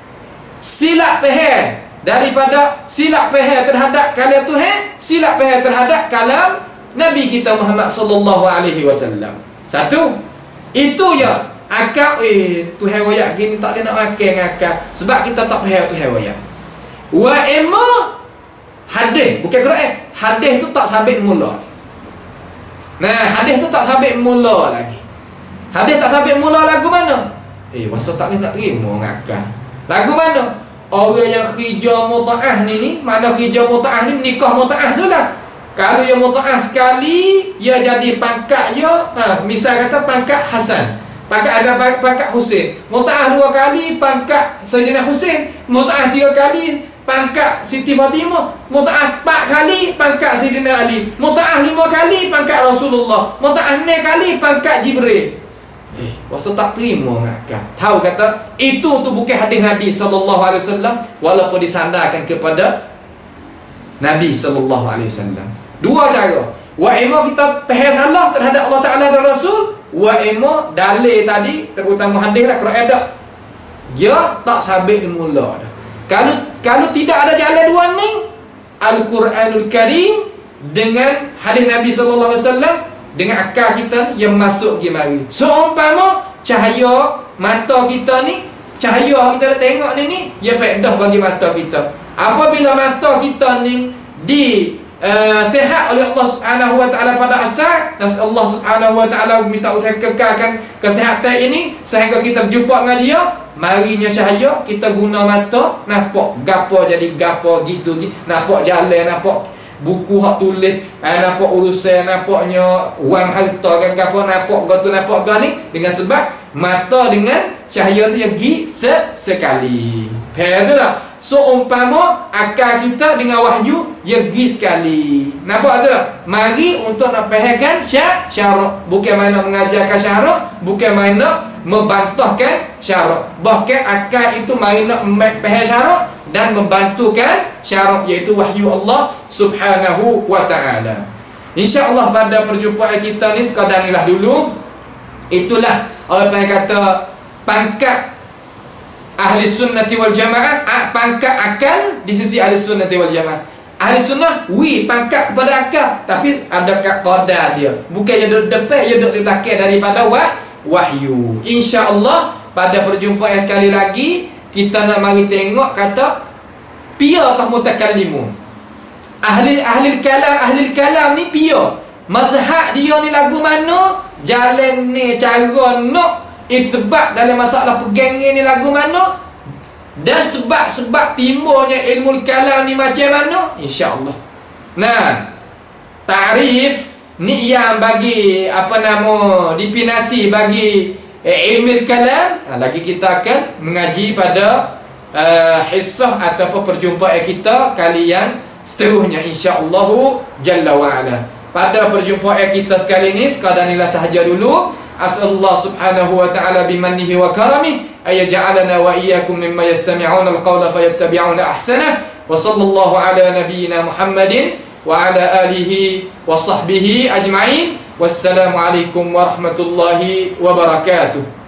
Silap faham daripada silap faham terhadap kalam Tuhan, silap faham terhadap kalam Nabi kita Muhammad sallallahu alaihi wasallam. Satu, itu ya akal Tuhan royak gini tak boleh nak makan akal sebab kita tak faham Tuhan royak. Wa imma hadis, bukan Quran. Hadis tu tak sabit mula. Nah, hadis tu tak sabit mula lagi. Hadis tak sabit mula lagu mana? Masa tak boleh nak terima akal. Lagu mana? Orang yang khijah muta'ah ni mana khijah muta'ah ni nikah muta'ah tu lah. Kalau yang muta'ah sekali, ia jadi pangkat dia, misal kata pangkat Hasan, pangkat ada pangkat Husain. Muta'ah 2 kali pangkat Sayyidina Husain. Muta'ah 3 kali pangkat Siti Fatimah. Muta'ah 4 kali pangkat Sayyidina Ali. Muta'ah 5 kali pangkat Rasulullah. Muta'ah 6 kali pangkat Jibril. Masa tak terima ngakak. Tahu kata itu tu bukan hadis Nabi SAW, walaupun disandarkan kepada Nabi SAW. Dua cara. Wa imma kita faham salah terhadap Allah Ta'ala dan Rasul, wa imma dalil tadi terutama hadis lah Quran ada dia tak sabit di mula dah. Kalau tidak ada jalan dua ni, Al-Quranul Karim dengan hadis Nabi SAW, dengan akal kita yang masuk ke mari. Seumpama cahaya mata kita ni, cahaya kita tengok ni dia faedah bagi mata kita. Apabila mata kita ni sehat oleh Allah Subhanahu wa taala pada asal, dan Allah Subhanahu wa taala minta kekalkan kesihatan ini sehingga kita berjumpa dengan dia, marinya cahaya kita guna mata nampak gapo jadi gapo gitu, nampak jalan, nampak buku hak tulis, nampak urusan, nampaknya wang harta kan gapo, nampak gotu, nampak gani, dengan sebab mata dengan cahaya tu yang gi sekali. Faham tu tak? So umpama akal kita dengan wahyu yang gi sekali. Nampak tu tak? Mari untuk nak fahamkan syarak, bukan main nak mengajarkan syarak, bukan main nak membantahkan syarak. Bahkan akal itu mari nak faham syarak dan membantukan syarak, iaitu wahyu Allah Subhanahu wa taala. Insya-Allah pada perjumpaan kita ni sekadar inilah dulu. Itulah orang kata pangkat ahli sunnati wal jamaah, pangkat akal di sisi ahli sunnati wal jamaah. Ahli sunnah pangkat kepada akal, tapi ada qadar dia. Bukan dia duduk depan, dia duduk di belakang daripada wahyu. Insya-Allah pada perjumpaan sekali lagi kita nak mari tengok kata piyakah mutakallimun. Ahli kalam ni piya. Mazhab dia ni lagu mana? Jalan ni cara nak isbat dalam masalah pegangan ni lagu mana, dan sebab-sebab timbulnya ilmu kalam ni macam mana, insya-Allah. Nah, ta'rif ni yang bagi definisi bagi ilmu kalam, lagi kita akan mengaji pada hissah ataupun perjumpaan kita kali yang seterusnya, insya-Allah jalla wa ala. Pada perjumpaan kita sekali ini sekadar inilah sahaja dulu. As'alullah subhanahu wa ta'ala bimannihi wa karamih ayaj'alana wa iyyakum mimma yastami'una al-qawla fayattabi'una ahsanah. Wa sallallahu ala nabiyyina Muhammadin wa ala alihi wa sahbihi ajma'in. Wassalamu alaikum warahmatullahi wabarakatuh.